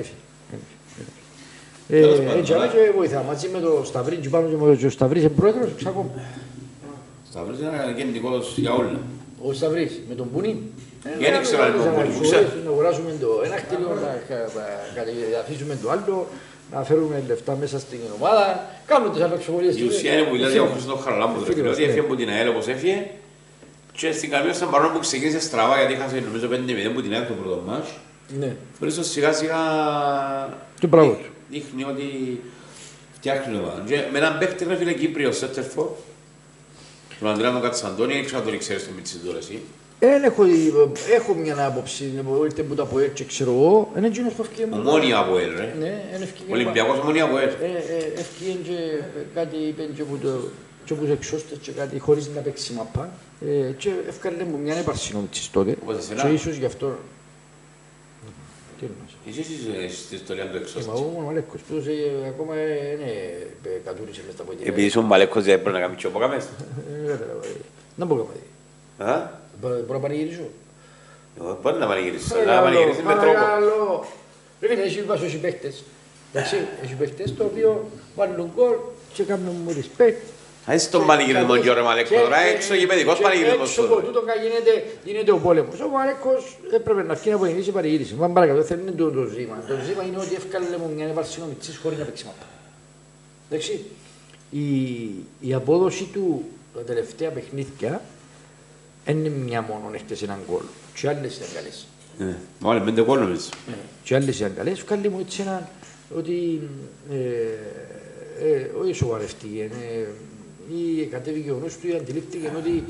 έφυγε. Έτσι άμεσα και βοηθά. Μαζί με το Σταυρί και πάνω και ο Σταυρής είναι πρόεδρος, ξακόμ. Σταυρής είναι γεννητικός για όλα. Ο Σταυρής με τον Πούνιν. Δεν ήξερα λίγο Πούνιν, που ξέρω. Να αγοράσουμε ένα κτίριο, να διαθήσουμε το άλλο, να φέρουμε λεφτά μέσα στην ομάδα, κάνουμε τις αλλαξοβολίες. Η ουσία είναι που δηλαδή ο Χρήστος Χαραλάμπος, ότι έφυγε από την ΑΕΛ όπως έφυγε και στην Καμιώτισσα παρόλο που ξεκίνησε στραβά γιατί είχα νομίζω πέντε μηδέν που την ΑΕΚ το πρώτο μάτς. Ο Χρήστος σιγά σιγά δείχνει ότι φτιάχνει ομάδα. Με έναν παίχτη είναι φίλε Κύπριο, Σέτερφο, τον Ανδρέα Κατσαντώνη, δεν ξέρω αν τον ξέρεις το Μιτσί τώρα εσύ. Έχω, έχω μια άποψη, ήρθε που τα πω έτσι, ξέρω εγώ, είναι εκείνος που ευκαιρία μου. Ομόνια από ελ, ρε. Ναι, είναι ευκαιρία. Ολυμπιακός ομόνια από ελ. Ευκαιρία και κάτι είπε και που το και εξώστες και κάτι χωρίς να παίξει μαπά. Και ευκαιρία μου μια έπαρση νομίτσις τότε. Και ίσως γι' αυτό... Τι είναι Εσύ είσαι στην ιστορία του εξώστες. Μα εγώ ο Μαλέκος, που ακόμα είναι κατούρισε μες τα πόδια. Επειδή είσαι ο Μαλέκος δεν πρέπει να κάνεις τσιόπο καμές. Να πω καμπάδι. Μπορώ να πανηγυρίσω. Μπορεί να πανηγυρίσεις, αλλά να πανηγυρίσεις με τρόπο. Πρέπει να έχει βάσο οι παίχτες. Εντάξει, έχει παίχτες το οποίο βάλουν γκολ και κάνουν μου respect. Ας τον πανηγυρισμό και ωραία Μαλέκο, τώρα έξω γηπαιδικός πανηγυρισμός. Έξω από τούτο γίνεται ο πόλεμος. Ο Μαλέκος έπρεπε να βγει να πανηγυρίσει και πανηγύρισε. Μα παρακαλώ, δεν είναι το ζήμα. Το ζήμα είναι ότι έφκαλε μου μια επαρσινομιτσής χωρίς να παίξει μάπα. Εντάξει, η απόδοση του τα τελευταία παιχνίδια είναι μια μόνο έχτες έναν γκολ. Και άλλες ήταν καλές. Μάλε πέντε γκολ νομίζω. Και άλλες ήταν καλές. Βγάλει μου έτσι έναν ότι όχι σοβαρευτεί. Ή κατέβηκε ο νους του ή αντιλήφθηκε ότι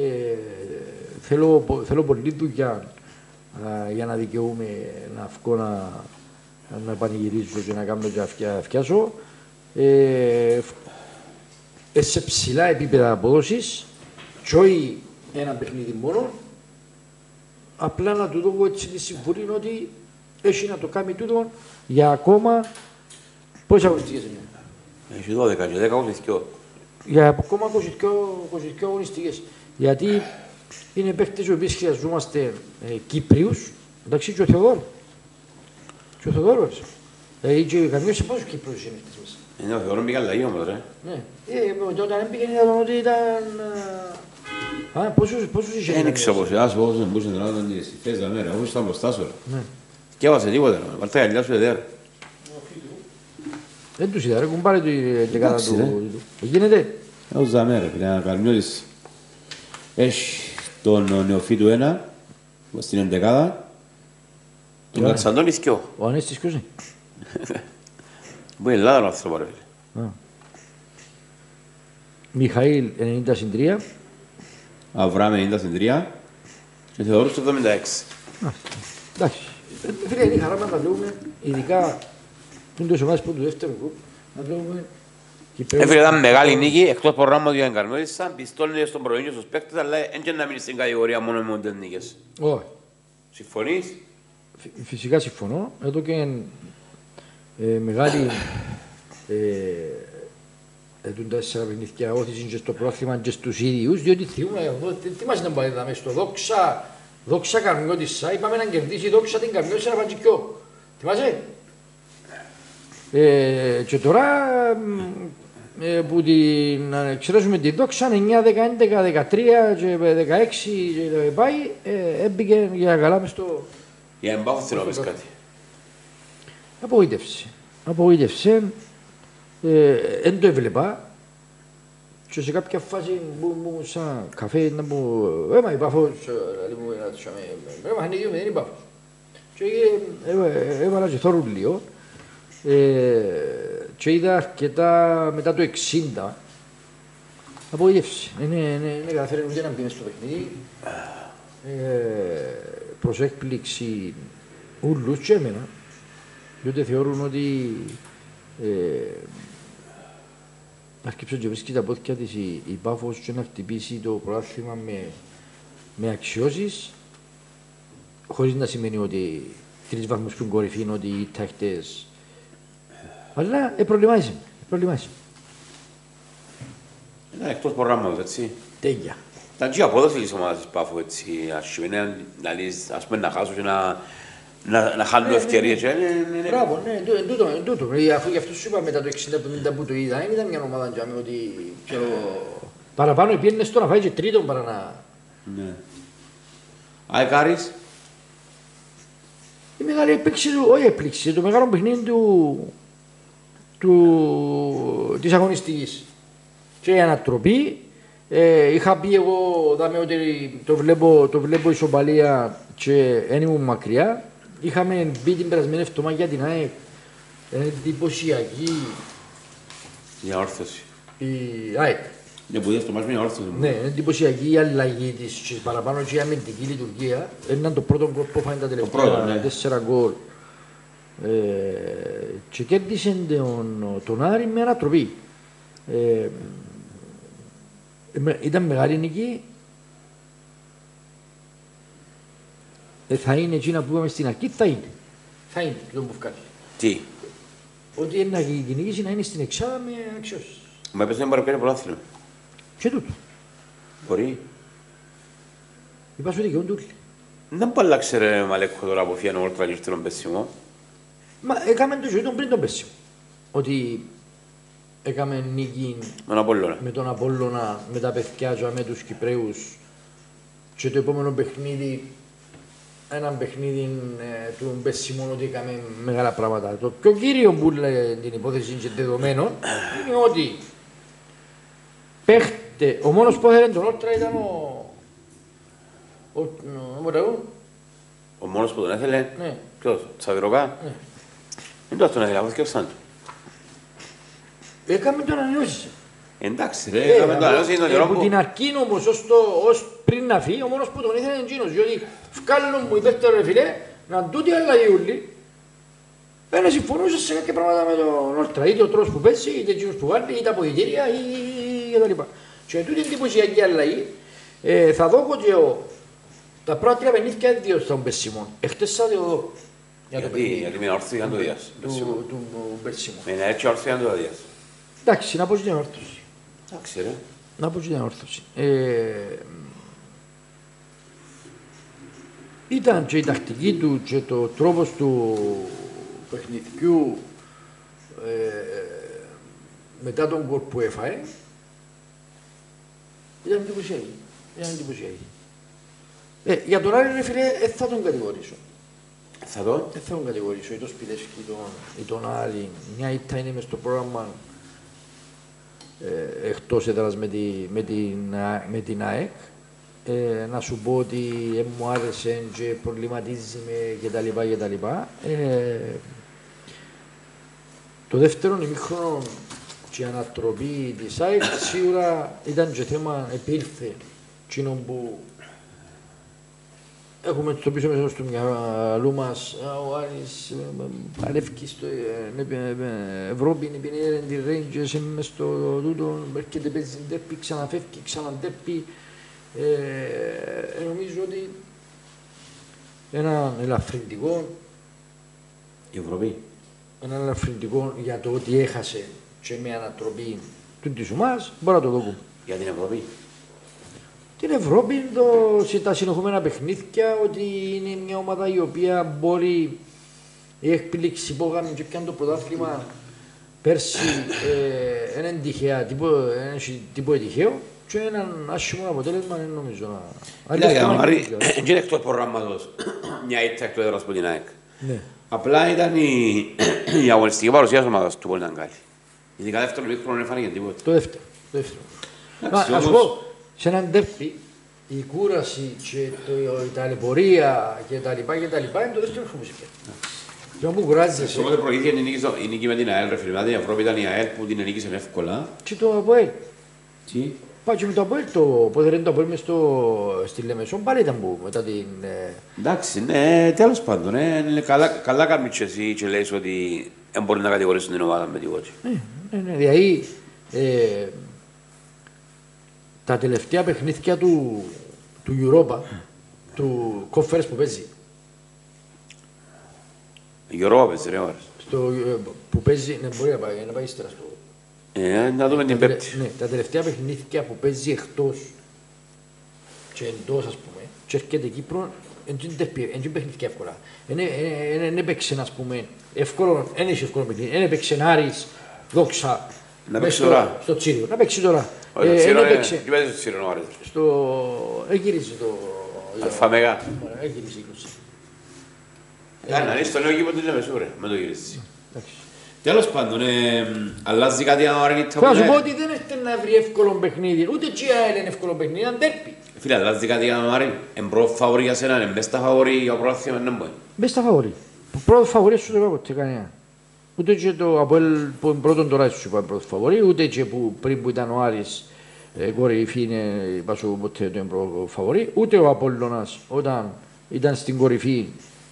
θέλω πολλή δουλειά για να δικαιούμαι να βγω να πανηγυρίζω και να κάνω και να φτιάσω. Σε ψηλά επίπεδα απόδοσης και όχι ένα παιχνίδι μόνο, απλά να του δω έτσι τη συμβουλή ότι έχει να το κάνει τούτο για ακόμα πόσες αγωνιστικές είναι. Έχει δώδεκα και δέκα αγωνιστικές. Για ακόμα είκοσι δύο αγωνιστικές. Γιατί είναι παίκτες οι οποίοι χρειαζόμαστε ε, Κύπριους, εντάξει και ο Θεοδόρου. Και ο Θεοδόρος. Δηλαδή και καμιώς πόσους Κύπριους είναι αυτές μέσα. Είναι ο Θεοδόρου πήγαν λαγί όμως ρε. Ναι. Ε, όταν πήγαινε ήταν ότι ήταν... Α, πόσους, πόσους είχε... Δεν ξέρω πως εσάς πόσους μπορούσε να ήταν οι θες τα μέρα, όπως ήταν μπροστά σου. Και έβασε τίποτα, βάλτε τα γαλλιά σου εδέρα. Δεν τους είδα, ρε, έχουν πάρει τη δεκάδα του... Γίνεται. Ο Ζαμέρα, πήρε Καρμιώτης. Έχει τον Νεοφύτου ένα, στην εντεκάδα. Τον Κατσαντώνη σκιό. Ο Ανέστης ποιος είναι. Μπορεί Ελλάδα να αυτό πάρε φίλε. Μιχαήλ ενενήντα συν τρία. Αβράμ ενενήντα συν τρία. Και Θεοδόρος εβδομήντα έξι. Εντάξει. Φίλε, είναι χαρά να τα βλέπουμε, ειδικά τούντες ομάδες που του δεύτερου γκρουπ, να βλέπουμε. Έφερε ήταν μεγάλη νίκη, εκτός προγράμματος για την Καρμιώτισσα, πιστώνει στον προηγούμενο στους παίκτες, αλλά δεν και να μείνει στην κατηγορία μόνο με μόντες νίκες. Όχι. Συμφωνείς? Φυ- Φυσικά συμφωνώ. Εδώ και ε, μεγάλη ε, ετούν τέσσερα παιχνίδια όθηση και στο πρόθυμα και στους ίδιους, διότι θυμούμε, εγώ, τι, τι μας να πάει να στο δόξα, δόξα Καρμιώτισσα, είπαμε να κερδίσει η δόξα την Καρμιώτισσα να πάει πιο. Θυμάσαι. Ε, και τώρα ε, που την εξαιρέσουμε τη δόξα εννιά, δέκα, έντεκα, δεκατρία και δεκαέξι και πάει, ε, έμπηκε για καλά μες στο... Για εμπάθο θέλω να πεις κάτι. Απογοήτευσε. Απογοήτευσε. Δεν το έβλεπα. Και σε κάποια φάση που μου σαν καφέ να μου... Έμα η Πάφος, έμα είναι δύο μηδέν η Πάφος. Και έβαλα και θόρουν λίγο. Και είδα αρκετά μετά το εξήντα. Απογοήτευσε. Δεν καταφέρει ούτε να μπει μες στο παιχνίδι. Προς έκπληξη ούλους και εμένα. Διότι θεωρούν ότι ε, αρκεψε και βρίσκει τα πόδια της η, η Πάφος και να χτυπήσει το πρωτάθλημα με, με αξιώσεις, χωρίς να σημαίνει ότι τρεις βαθμούς πριν κορυφή είναι ότι οι τάχτες, αλλά επρολημάζει, επρολημάζει. Είναι εκτός προγράμματος, έτσι. Τέλεια. Ήταν και η απόδοση της ομάδας της Πάφου, έτσι. Ας πούμε να χάσω και να... Να, να χάνουν ευκαιρίες. Μπράβο, ναι, εν τούτο, εν τούτο. Αφού γι' αυτό σου είπα μετά το εξήντα πενήντα που το είδα, δεν ήταν μια ομάδα για μένα ότι πιο... Παραπάνω πήγαινε στο να φάει και τρίτον παρά να... Ναι. Αεκάρης. Η μεγάλη έπαιξη του, όχι έπαιξη, το μεγάλο παιχνίδι του... του... της αγωνιστικής. Και η ανατροπή. Ε, είχα πει εγώ δάμε, ότι το βλέπω, το βλέπω ισοπαλία και δεν ήμουν μακριά. Είχαμε μπει την περασμένη εβδομάδα για την ΑΕΚ, εντυπωσιακή Η αόρθωση. η ΑΕΚ. Για που είδες το μάτς με η αόρθωση. Ναι, εντυπωσιακή η αλλαγή της και παραπάνω και η αμυντική λειτουργία. Ήταν το πρώτο γκολ που έφανε τα τελευταία πρώτο, ναι. τέσσερα γκολ. Ε, και κέρδισε τον, τον Άρη με ανατροπή. Ε, ήταν μεγάλη νίκη. Ε, θα είναι εκείνα που είπαμε στην αρχή, θα είναι. Θα είναι το που βγάζει. Τι. Ότι είναι η κυνηγήση να είναι στην εξάδα με αξιώσεις. Μα έπαιζε να μπορεί να πιάνει πρωτάθλημα. Και τούτο. Μπορεί. Είπα σου δικαιούνται όλοι. Δεν πάει να αλλάξει ρε Μαλέκο τώρα που φύγανε όλα τα γυρτήρων πέσιμο. Μα έκαμε το ζωή τον πριν τον πέσιμο. Ότι έκαμε νίκη Με τον Απόλλωνα. με τον Απόλλωνα, με τα παιδιά και με τους Κυπραίους και το επόμενο παιχνίδι, έναν παιχνίδι ε, του Μπεσσιμών ότι έκαμε μεγάλα πράγματα. Το πιο κύριο που λέει την υπόθεση και δεδομένο είναι ότι παίχτε, ο μόνος που έδερε τον Όρτρα ήταν ο... ο... ο... ο... Ο μόνος που τον έθελε. Ναι. Ποιος, Τσαβιροκά. Ναι. Δεν το έθελε, αφού και του. Έκαμε τον ανανεώσεις. Εντάξει ρε, έκαμε το ανανεώσεις τον καιρό Από που... την αρχή όμως, ως, το, ως πριν να φύγει, ο μόνος που τον ήθελε είναι εκείνος, διότι βγάλουν μου υπέρτερο ρε φίλε, να τούτοι αλλαγή ούλοι, δεν συμφωνούσε σε κάποια πράγματα με τον Όρτρα, είτε ο τρόπος που πέσει, είτε εκείνος που βάλει, είτε αποδυτήρια, ή κτλ. Και τούτη εντυπωσιακή αλλαγή, ε, θα δω ότι ο, τα πρώτα τρία παιχνίδια είναι δύο στον Μπεσσιμόν, εχτες θα δω για το Γιατί, παιχνίδι γιατί με ένα όρθιο για να το διάσει. του, του Μπεσσιμόν. Με ένα έτσι όρθιο για να το διάσει. Εντάξει, να πω και την όρθωση. Εντάξει ρε. Να πω και την όρθωση. Ε, ήταν και η τακτική του και το τρόπος του παιχνιδιού ε, μετά τον γκολ που έφαε ήταν εντυπωσιακή. Ήταν εντυπωσιακή. Ε, για τον Άρη ρε φίλε, δεν θα τον κατηγορήσω. Θα δω. Δεν θα τον κατηγορήσω, ή τον Σπιλεύσκη ή τον Άρη. Μια ήττα είναι μες στο πρόγραμμα ε, εκτός έδρας με, τη, με, την, με την ΑΕΚ. Ε, να σου πω ότι ε, μου άρεσε και προβληματίζει με κτλ. κτλ. Ε, το δεύτερο ημίχρονο και η ανατροπή της ΑΕΚ σίγουρα ήταν και θέμα επήλθε εκείνο που έχουμε στο πίσω μέσα στο μυαλό μας, ο Άρης παλεύκει στο Ευρώπη, είναι τη Rangers, είναι μες στο τούτο, έρχεται παίζει ντέρπι, ξαναφεύγει, ξαναντέρπι. Ε, νομίζω ότι έναν ελαφρυντικό, Η Ευρωπή. έναν ελαφρυντικό για το ότι έχασε και με ανατροπή του της ομάδας, μπορεί να το δω. Για την Ευρώπη. Την Ευρώπη, το, σε τα συνεχόμενα παιχνίδια, ότι είναι μια ομάδα η οποία μπορεί η έκπληξη που έκανε και πιάνε το πρωτάθλημα πέρσι δεν είναι τυχαία, τίποτα τυχαίο και έναν άσχημο αποτέλεσμα δεν νομίζω να... Κοίτα, για τον Άρη, δεν είναι εκτός προγράμματος μια ήττα εκτός έδρας από την ΑΕΚ. Ναι. Απλά ήταν η, η αγωνιστική παρουσία της ομάδας του πολύ ήταν καλή. Ειδικά δεύτερο μήχρονο δεν φάνηκε τίποτα. Το δεύτερο. Το δεύτερο. Εντάξει, Να, να σου όμως- πω, σε έναν τέρπι, η κούραση και το, η ταλαιπωρία και τα λοιπά και τα λοιπά είναι το δεύτερο μουσική. Και όπου κουράζεσαι, Οπότε προηγήθηκε η νίκη, η νίκη με την ΑΕΛ, ρε φίλε. Δηλαδή η Ευρώπη ήταν η ΑΕΛ που την νίκησε εύκολα. και το ΑΠΟΕΛ. Τι. Πάει και με το ΑΠΟΕΛ, το πότε δεν το ΑΠΟΕΛ μες στο, στη Λεμεσόν, πάλι ήταν που μετά την... Ε, Εντάξει, ναι, τέλος πάντων. Ε, είναι καλά, καλά κάνεις και εσύ και λες ότι δεν μπορεί να κατηγορήσουν την ομάδα με τίποτα. ναι, ναι, ναι, δηλαδή, ε, τα τελευταία παιχνίδια του, του Europa, του Conference που παίζει, Γιώργο, πες ρε ώρες. στο, ε, που παίζει, ναι, μπορεί να πάει, να πάει ύστερα στο... Ε, να δούμε την Τα τελε- Πέμπτη. Ναι, τα τελευταία παιχνίδια που παίζει εκτός και εντός, ας πούμε, και έρχεται Κύπρο, δεν είναι παιχνίδια εύκολα. Δεν έπαιξε, ας πούμε, εύκολο, δεν έχει εύκολο παιχνίδι. Δεν έπαιξε Άρης, Δόξα, Να μες παίξει στο- τώρα. στο Τσίριο. Να παίξει τώρα. Όχι, Ε, το εν Τσίρο είναι- έπαιξε τι παίζει στο Τσίρο ο Άρης. στο... Εγύριζε το... Αλφα-Μέγα. Εγύριζε η κλούση. Ε, να είσαι στο νέο κήπο του Λεμεσού, ρε, με το γυρίσει. Εντάξει. Τέλος πάντων, ε, αλλάζει κάτι αν ο Άρης είναι Θα σου πω ταπεινέ. ότι δεν έχετε να βρει εύκολο παιχνίδι, ούτε και η ΑΕΛ είναι εύκολο παιχνίδι, είναι τέρπι. Φίλε, αλλάζει κάτι αν ο Άρης είναι πρώτο φαβορί για σένα, είναι μπες τα φαβορί για πρωτάθλημα, δεν μπορεί. Μπες στα φαβορί. Πρώτο φαβορί σου δεν είπα ποτέ κανένα. Ούτε και το Αποέλ που είναι πρώτον τώρα σου είπα πρώτο φαβορί, ούτε και που πριν που ήταν ο Άρης ε, κορυφή είναι, είπα σου ποτέ το είναι πρώτο φαβορί, ούτε ο Απόλλωνας όταν ήταν στην κορυφή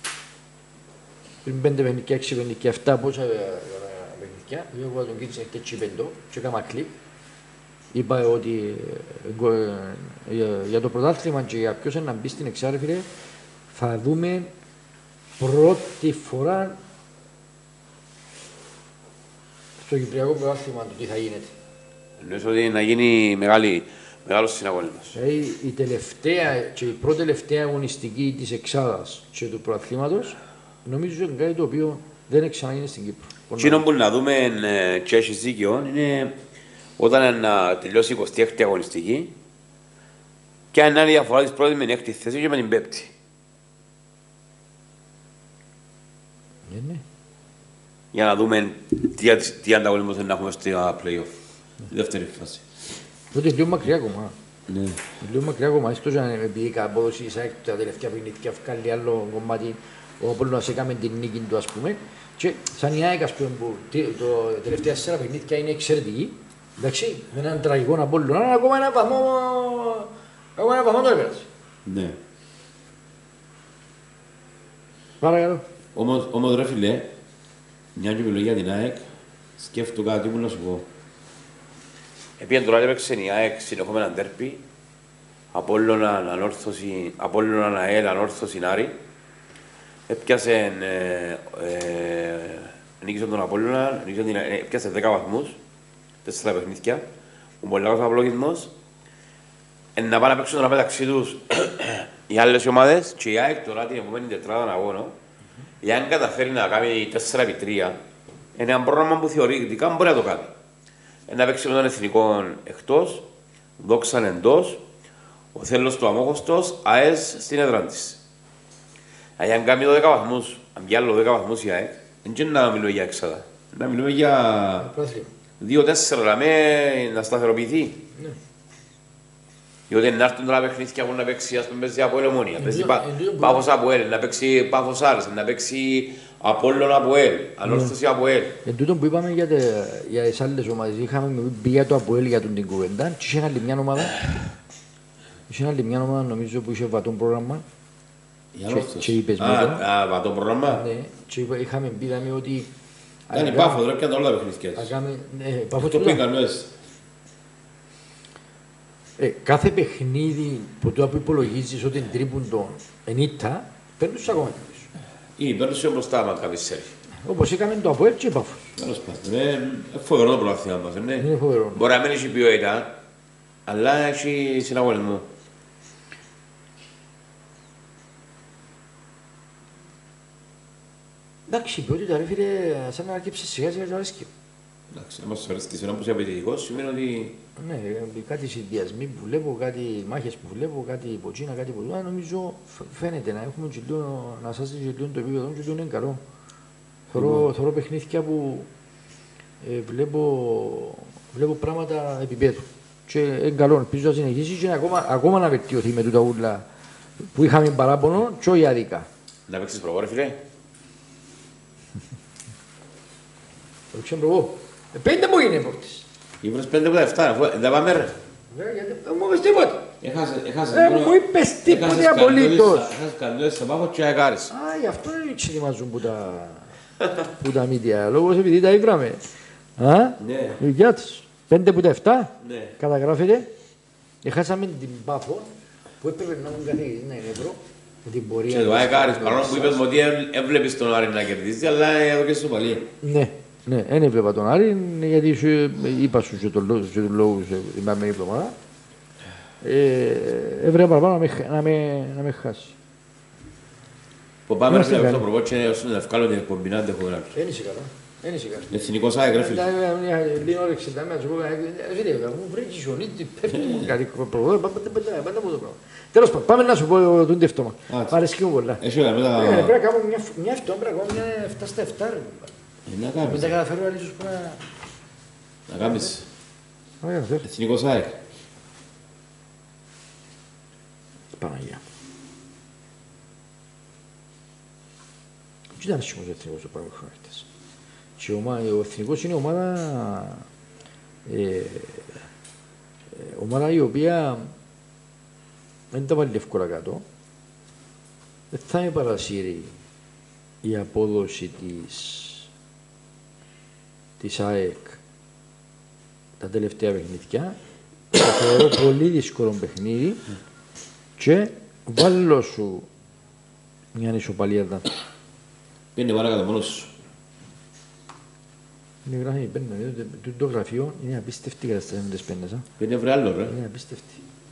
πριν πέντε παιχνίδια, έξι παιχνίδια, εφτά πόσα ε, παιχνίδια, εγώ τον κίνησα και έτσι πεντώ και έκανα κλικ. Είπα ότι ε, εγώ, ε, για, για το πρωτάθλημα και για ποιος είναι να μπει στην εξάρρη, φίλε, θα δούμε πρώτη φορά στο Κυπριακό πρωτάθλημα το τι θα γίνεται. Εννοείς ότι να γίνει μεγάλη, μεγάλος συναγωνισμός. Δηλαδή η τελευταία και η πρώτη τελευταία αγωνιστική της εξάδας και του πρωταθλήματος νομίζω είναι κάτι το οποίο δεν ξαναγίνει στην Κύπρο. Εκείνο που να δούμε ε, και έχεις δίκιο είναι όταν να τελειώσει η εικοστή έκτη αγωνιστική και αν είναι η διαφορά της πρώτης με την έκτη θέση και με την πέμπτη. Ναι, ναι. Για να δούμε τι, τι ανταγωνισμό θα έχουμε στα play-off. Η δεύτερη φάση. Τότε λίγο μακριά ακόμα. Ναι. Λίγο μακριά ακόμα, έστω και αν επειδή η απόδοση της ΑΕΚ τα τελευταία παιχνίδια βγάλει άλλο κομμάτι, ο Απόλλωνας έκαμε την νίκη του, ας πούμε. Και σαν η ΑΕΚ, ας πούμε, που τι- το τελευταία τέσσερα παιχνίδια είναι εξαιρετική, εντάξει, με έναν τραγικό Απόλλωνα, αλλά ακόμα ένα βαθμό, ακόμα ένα βαθμό το έπαιρασε. Ναι. Παρακαλώ. Όμως, όμως ρε φίλε, μια και μιλώ για την ΑΕΚ, σκέφτομαι κάτι που να σου πω. Επειδή τώρα έπαιξε η ΑΕΚ συνεχόμενα ντέρπι, Απόλλωνα, ανόρθωση, Απόλλωνα, ΑΕΛ, ανόρθωση, Άρη. Έπιασε, ε, ε, νίκησε τον Απόλλωνα, νίκησε την, ε, έπιασε δέκα βαθμούς, τέσσερα παιχνίδια, ο πολύ λάθος απολογισμός. Ε, να πάνε να παίξουν τώρα μεταξύ τους οι άλλες ομάδες και η ΑΕΚ τώρα την επόμενη τετράδα αγώνων. Η ΑΕΚ καταφέρει να κάνει τέσσερα επί τρία. Είναι ένα πρόγραμμα που θεωρητικά μπορεί να το κάνει. Ε, να παίξει με τον Εθνικό εκτός, Δόξαν εντός, ο Θέλος του Αμόχωστος, ΑΕΣ στην έδρα της. Ε, αν κάνει δώδεκα βαθμούς, αν πιάνει δώδεκα βαθμούς η ΑΕΚ, δεν είναι να μιλούμε για έξαδα. Να μιλούμε για Πρωτάθλημα. δύο τέσσερα να, με, να σταθεροποιηθεί. Ναι. Διότι να έρθουν τώρα παιχνίδια που να παίξει, ας πούμε, παίζει από Ελεμόνια, παίζει τούτο- πα- εν τούτο που- Πάφος από Ελ, να παίξει Πάφος Άρης, να παίξει Απόλλων από Ελ, Ανόρθωση από Ελ. Εν τούτο που είπαμε για, τε, για τις άλλες ομάδες, είχαμε πει για το Αποέλ για τον την κουβέντα και είχε άλλη μια ομάδα, είχε άλλη μια ομάδα νομίζω που είχε βατό πρόγραμμα Η και, ανόρθωση. και είπες με Α, το, α, βατό πρόγραμμα. ναι, και είπα- είχαμε πει δηλαδή ότι Κάνει πάφο, τώρα πιάνε όλα τα παιχνίδια θα τους. κάνουμε, ναι, πάφο Αυτό που τούτα. έκανε λες. Ε, κάθε παιχνίδι που τώρα που υπολογίζεις ότι είναι τρίπουντο εν ήττα, παίρνουν τους ακόμα και πίσω. Ή παίρνουν σε μπροστά άμα κάποιος σέρει. Όπως έκαμε το Αποέλ και η Πάφος. Τέλος πάντων, είναι φοβερό το πρωτάθλημα μας, ναι. Είναι φοβερό. Μπορεί να μην έχει ποιότητα, αλλά έχει συναγωνισμό. Εντάξει, η ποιότητα ρε φίλε, σαν να αρκέψει σιγά σιγά το αρέσκει. Εντάξει, να μας αρέσει και σε έναν που είσαι απαιτητικός, σημαίνει ότι Ναι, κάτι συνδυασμοί που βλέπω, κάτι μάχες που βλέπω, κάτι ποτσίνα, κάτι ποτούνα, νομίζω φαίνεται να έχουμε και λίγο, να σας και λίγο το επίπεδο και λίγο είναι καλό. Θωρώ, θωρώ παιχνίδια που ε, βλέπω, βλέπω πράγματα επίπεδου. Και είναι καλό, ελπίζω να συνεχίσει και ακόμα, ακόμα να βελτιωθεί με τούτα ούλα που είχαμε παράπονο και όχι άδικα. Να παίξεις προβό, φίλε. Το ξέρω εγώ. Ε, πέντε μου είναι πόρτες. Ήβρες πέντε από τα εφτά, αφού δεν πάμε ρε. Βέβαια, γιατί δεν μου είπες τίποτα. έχασες, έχασες Δεν μόνο- μου είπες τίποτε έχασες καρδιόλες απολύτως. στα- έχασες καρδιόλες στα Πάφο και αεκάρεις. Α, γι' αυτό δεν ξετοιμάζουν που τα, που τα μύτια, λόγος επειδή τα ήβραμε. Α, Ναι. η δικιά τους. Πέντε που τα εφτά, Ναι. καταγράφεται. Έχασαμε την Πάφο, που έπρεπε να μου καθηγητή να είναι ευρώ, με την πορεία. Και το της. αεκάρεις, παρόλο που είπες μου ότι έ- έβλεπες τον Άρη να κερδίζει, αλλά εδώ και στο παλί. Ναι, ναι, δεν έβλεπα τον Άρη, γιατί σου, είπα σου και τον λόγο, και τον λόγο σε την παραμένη εβδομάδα. Ε, έβρεπε παραπάνω να με, χ- να με, να με χάσει. Που πάμε Είμαστε να καλοί. στο προβό και όσο να ευκάλω την εκπομπή να αντέχω να Δεν είσαι καλά, δεν είσαι καλά. Εθνικός ΑΕΚ, ρε φίλε. Λίγο όρεξη, τα μέσα, φίλε, μου βρήκε χιονίτη, πέφτει μου κάτι προβόδο, πάντα από το πράγμα. Τέλος πάντων, πάμε να σου πω τον τεύτομα. Α, Μ' αρέσκει μου πολλά. Έχει όλα Ε, μετά. Πρέπει να κάνω μια- μια αυτό, πρέπει να κάνω μια εφτά στα εφτά, ρε. Ε, Να Μην κάνεις, τα καταφέρω, αλλά ίσως πρέπει να... να κάνεις. Να καταφέρω. Εθνικός ΑΕΚ. Παναγία. Τι ήταν άσχημος ο εθνικός ο παραγωγός. Και ο ομα- ο εθνικός είναι ομάδα, ε, ε, ομάδα η οποία δεν τα βάλει εύκολα κάτω. Δεν θα με παρασύρει η απόδοση της, της ΑΕΚ τα τελευταία παιχνίδια. Το θεωρώ πολύ δύσκολο παιχνίδι και βάλω σου μια ισοπαλία εδώ. Πήγαινε παρακάτω μόνος σου. Είναι γράφει, παίρνω, το, το γραφείο είναι απίστευτη κατάσταση με τις πένες, α. Πήγαινε βρε άλλο, ρε. Είναι απίστευτη.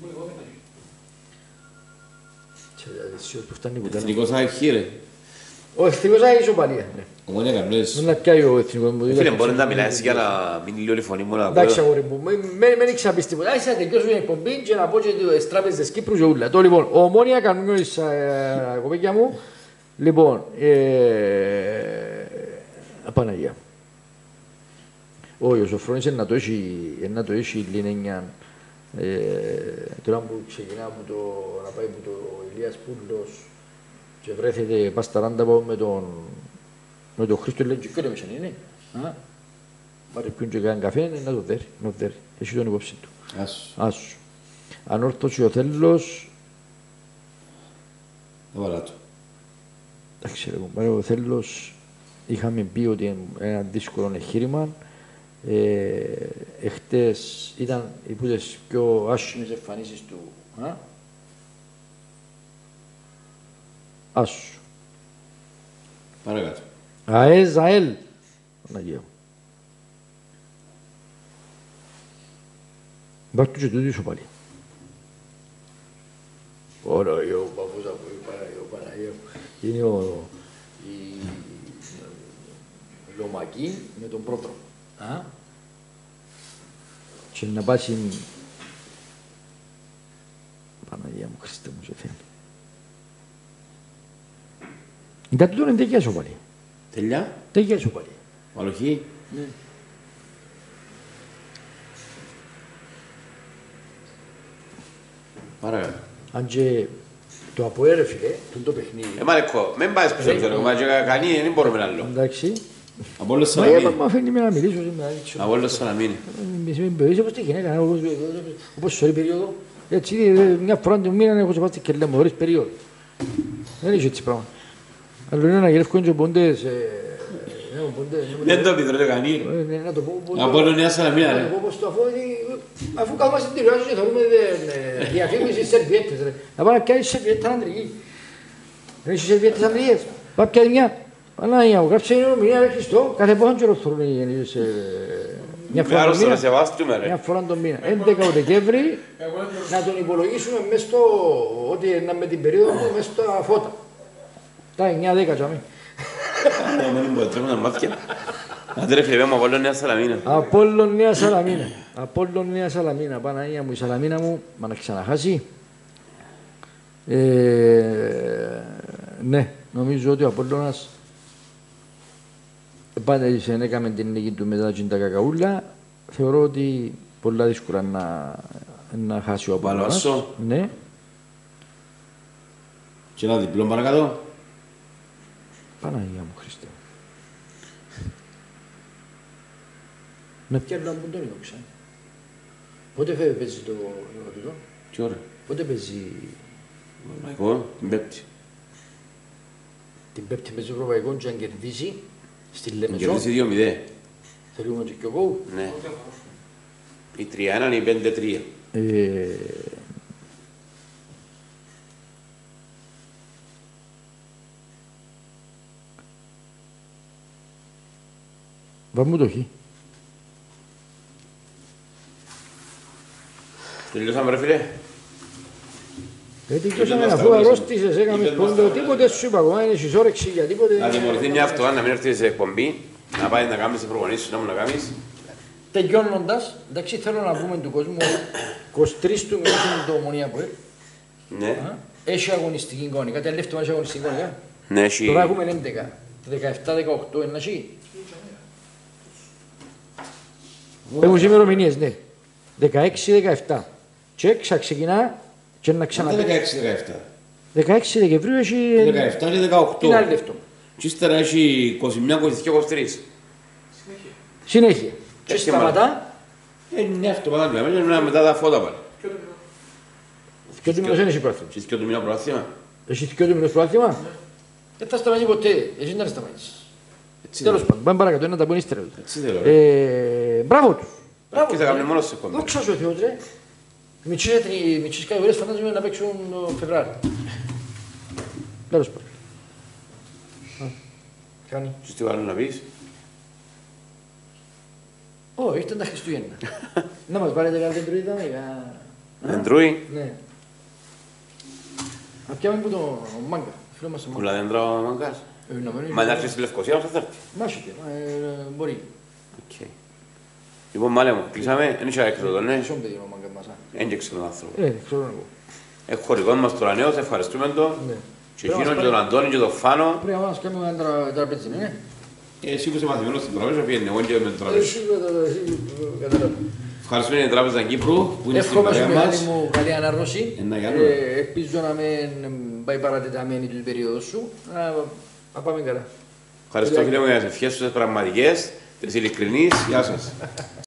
Και αισιός που φτάνει η κουτάλα. Εθνικός ΑΕΚ χ, ρε. Ο εθνικός θα έχει ισοπαλία, ναι. Ομόνια Καρνές. Δεν να πιάει ο εθνικός μου. Φίλε, μπορεί να μιλάς για να μην λίγο η φωνή μου να Εντάξει, ακούω. αγόρι μου, μην ήξερα πεις τίποτα. Άρχισα να τελειώσω την εκπομπή και να πω και τις τράπεζες Κύπρου και ούλα. Το λοιπόν, ο Ομόνια Καρνούης, κοπέκια μου, λοιπόν, ε, Παναγία. Όχι, ο Σοφρόνης είναι να το έχει, είναι να το έχει λινένια. Ε, τώρα που ξεκινά από το, να πάει από το Ηλίας Πούλος και βρέθηκε πας στα ράντα με τον, με τον Χρήστο λέει και ποιο έμεσαν είναι. Α, πάρε ποιον και κάνει καφέ, να το δέρει, να το δέρει. Έχει τον υπόψη του. Άσου. Άσου. Ανόρθωσε ο Θέλος, Έβαλα του. εντάξει ρε κουμπάρε, ο Θέλος είχαμε πει ότι είναι ένα δύσκολο εγχείρημα. Ε, εχτες ήταν υπό τις πιο άσχημες εμφανίσεις του. Α? Άσου. Παρακάτω. ΑΕЗ, ΑΕΛ. Παναγία μου. Μπάρ' του και τούτου ισοπαλία. Ωραία, ο παππούς από η Παναγία, ο Παναγία μου. Είναι ο, η, η Λομακή με τον πρώτο. Α? Και να πάσει... Παναγία μου, Χριστέ μου, σε Θεέ. Ήταν τούτο είναι τέτοια ισοπαλία. Τελειά, Τέτοια ισοπαλία. μαλοχή. Ναι. Παρακάτω. Αν και το αποέρε φίλε, το, το παιχνίδι. Ε, μαλεκό, μην πάει πίσω από το κομμάτι, κανεί, δεν μπορούμε να άλλο. Εντάξει. Από όλες Μα σαν να είπα, μείνει. μα αφήνει με να μιλήσω σήμερα. έτσι. Από όλος σαν να μείνει. Μη με περιορίσει όπως τη γυναίκα, όπως, όπως σε όλη περίοδο. Έτσι, ε, μια φορά την μήνα έχω σε πάθει και λέμε, χωρίς περίοδο. Δεν είχε έτσι πράγμα. Αλλά είναι να γυρεύκουν και πόντες, ε, ε, πόντες, Δεν το πει, δεν κανεί. ε, ναι, να το πω, πώς- Από όλο νέα σαν να μείνει, να το ρε. πω πώς το αφού, ε, αφού καθόμαστε στην τηλεόραση και θεωρούμε ε, διαφήμιση σερβιέτες, ρε. Να πάμε να πιάνεις σερβιέτα αντρική. Δεν είσαι σερβιέτες αλληλίες. Πάει πια μια. Παναγία μου, γράψε ημερομηνία ρε Χριστό, κάθε πόσο καιρό θέλουν οι γεννήσεις. Μια φορά τον μήνα. Μια φορά τον μήνα. έντεκα Δεκέμβρη να τον υπολογίσουμε μέσα στο, ότι είναι με την περίοδο του, μέσα στα φώτα. Τα εννιά δέκα τζαμί. Δεν μου τρέχουν τα μάτια. Άντε ρε φίλε, μου Απόλλων Νέα Σαλαμίνα. Απόλλων Νέα Σαλαμίνα. Απόλλων Νέα Σαλαμίνα. Παναγία μου, η Σαλαμίνα μου, μα να ξαναχάσει. Ε, ναι, νομίζω ότι ο Απόλλωνας επάντησε, έκαμε την νίκη του μετά τα κακαούλα. Θεωρώ ότι πολλά δύσκολα να, να χάσει ο Απόλλωνας. Παλώσο. Ναι. Και ένα διπλό παρακάτω. Παναγία μου, Χριστέ. Να πιάνω από τον είδο ξανά. Πότε παίζει το ερωτικό. Τι ώρα. Πότε παίζει. Εγώ, την Πέμπτη. Την Πέμπτη παίζει το Ευρωπαϊκό και αν κερδίσει στη Λεμεσό. Κερδίσει δύο μηδέν. Θέλουμε και ο γκολ. Ναι. Η τρία ένα είναι η πέντε τρία. Ε... Βαμού το χ. Τελειώσαμε ρε φίλε. Γιατί κλείσαμε αφού αρρώστησες, έκαμες πόντο, τίποτε σου είπα ακόμα, είναι όρεξη για τίποτε. Να τιμωρηθεί μια αυτό, να μην έρθει σε εκπομπή, να πάει να κάνεις προπονήσεις σου, να μου να κάνεις. Τελειώνοντας, εντάξει, θέλω να πούμε του κόσμου, είκοσι τρεις του μήνου είναι το Ομονία που Ναι. έχει αγωνιστική εικόνικα, τελευταίο έχει αγωνιστική εικόνικα. Ναι, έχει... Τώρα έχουμε έντεκα, δεκαεπτά δεκαοκτώ, ένα σι. Έχουν ημερομηνίες, ναι. δεκαέξι δεκαεπτά. Και ξεκινά και να ξαναπεί. δεκαέξι δεκαεπτά. δεκαέξι Δεκεμβρίου έχει... δεκαεπτά και δεκαοκτώ. Είναι άλλο αυτό. Και ύστερα έχει είκοσι μία, είκοσι δύο, είκοσι τρία. Συνέχεια. Και Έτσι σταματά. Ε, ναι, αυτό πάντα λέμε, είναι μετά τα φώτα πάλι. Και του μήνος δεν έχει πρόθυμα. Έχεις και το μήνα προάθλημα. Έχει και του μήνος πρόθυμα. Δεν θα σταματήσει ποτέ. Εσύ δεν θα σταματήσεις. Τέλος πάντων. Πάμε παρακάτω. Είναι τα πονή ύστερα. Έτσι θέλω. Ε, Μπράβο τους. Και θα κάνουν μόνο σε εκπομπή. Δόξα σου ο Θεός ρε. Οι μητσίες κατηγορίες φαντάζομαι να παίξουν το Φεβράρι. Τέλος πάντων. Κάνει. Και τι άλλο να πεις. Ω, ήρθαν τα Χριστούγεννα. Να μας πάρετε κάτι δεντρούιδα. Δεντρούι. Ναι. Να πιάμε που το μάγκα. Φίλο μας το μάγκα. Κουλά δέντρα ο μαγκάς. Ε, να μένει- Μα να έρθει στη Λευκοσία, θα έρθει. Μάσχεται, ε, μπορεί. Οκ. Λοιπόν, μάλε μου, κλείσαμε, δεν είχε έξοδο, ναι. Σιόν παιδί ο μάγκα μας. α. Δεν και ξέρω τον άνθρωπο. Ε, ξέρω εγώ. Έχω χωρικό μας τώρα νέος, ευχαριστούμε τον. Ναι. Και εκείνον και τον Αντώνη και τον Φάνο. Πρέπει να μας κάνουμε ένα τρα- τραπέζι, ναι. Εσύ που είσαι μαθημένος στην τραπέζα, πήγαινε εγώ και με την τραπέζα. Εσύ, ε, εσύ, ε, καταλάβω. Ευχαριστούμε την Τράπεζα Κύπρου που είναι στην Εύχομαι παρέα σου μεγάλη μας. μου καλή ανάρρωση. Ε, να κάνουμε. Ε, Ελπίζω να μην πάει παρατεταμένη την περίοδο σου. Να να πάμε καλά. Ευχαριστώ φίλε μου για τις ευχές σου τις πραγματικές, τις ειλικρινείς. Γεια σας.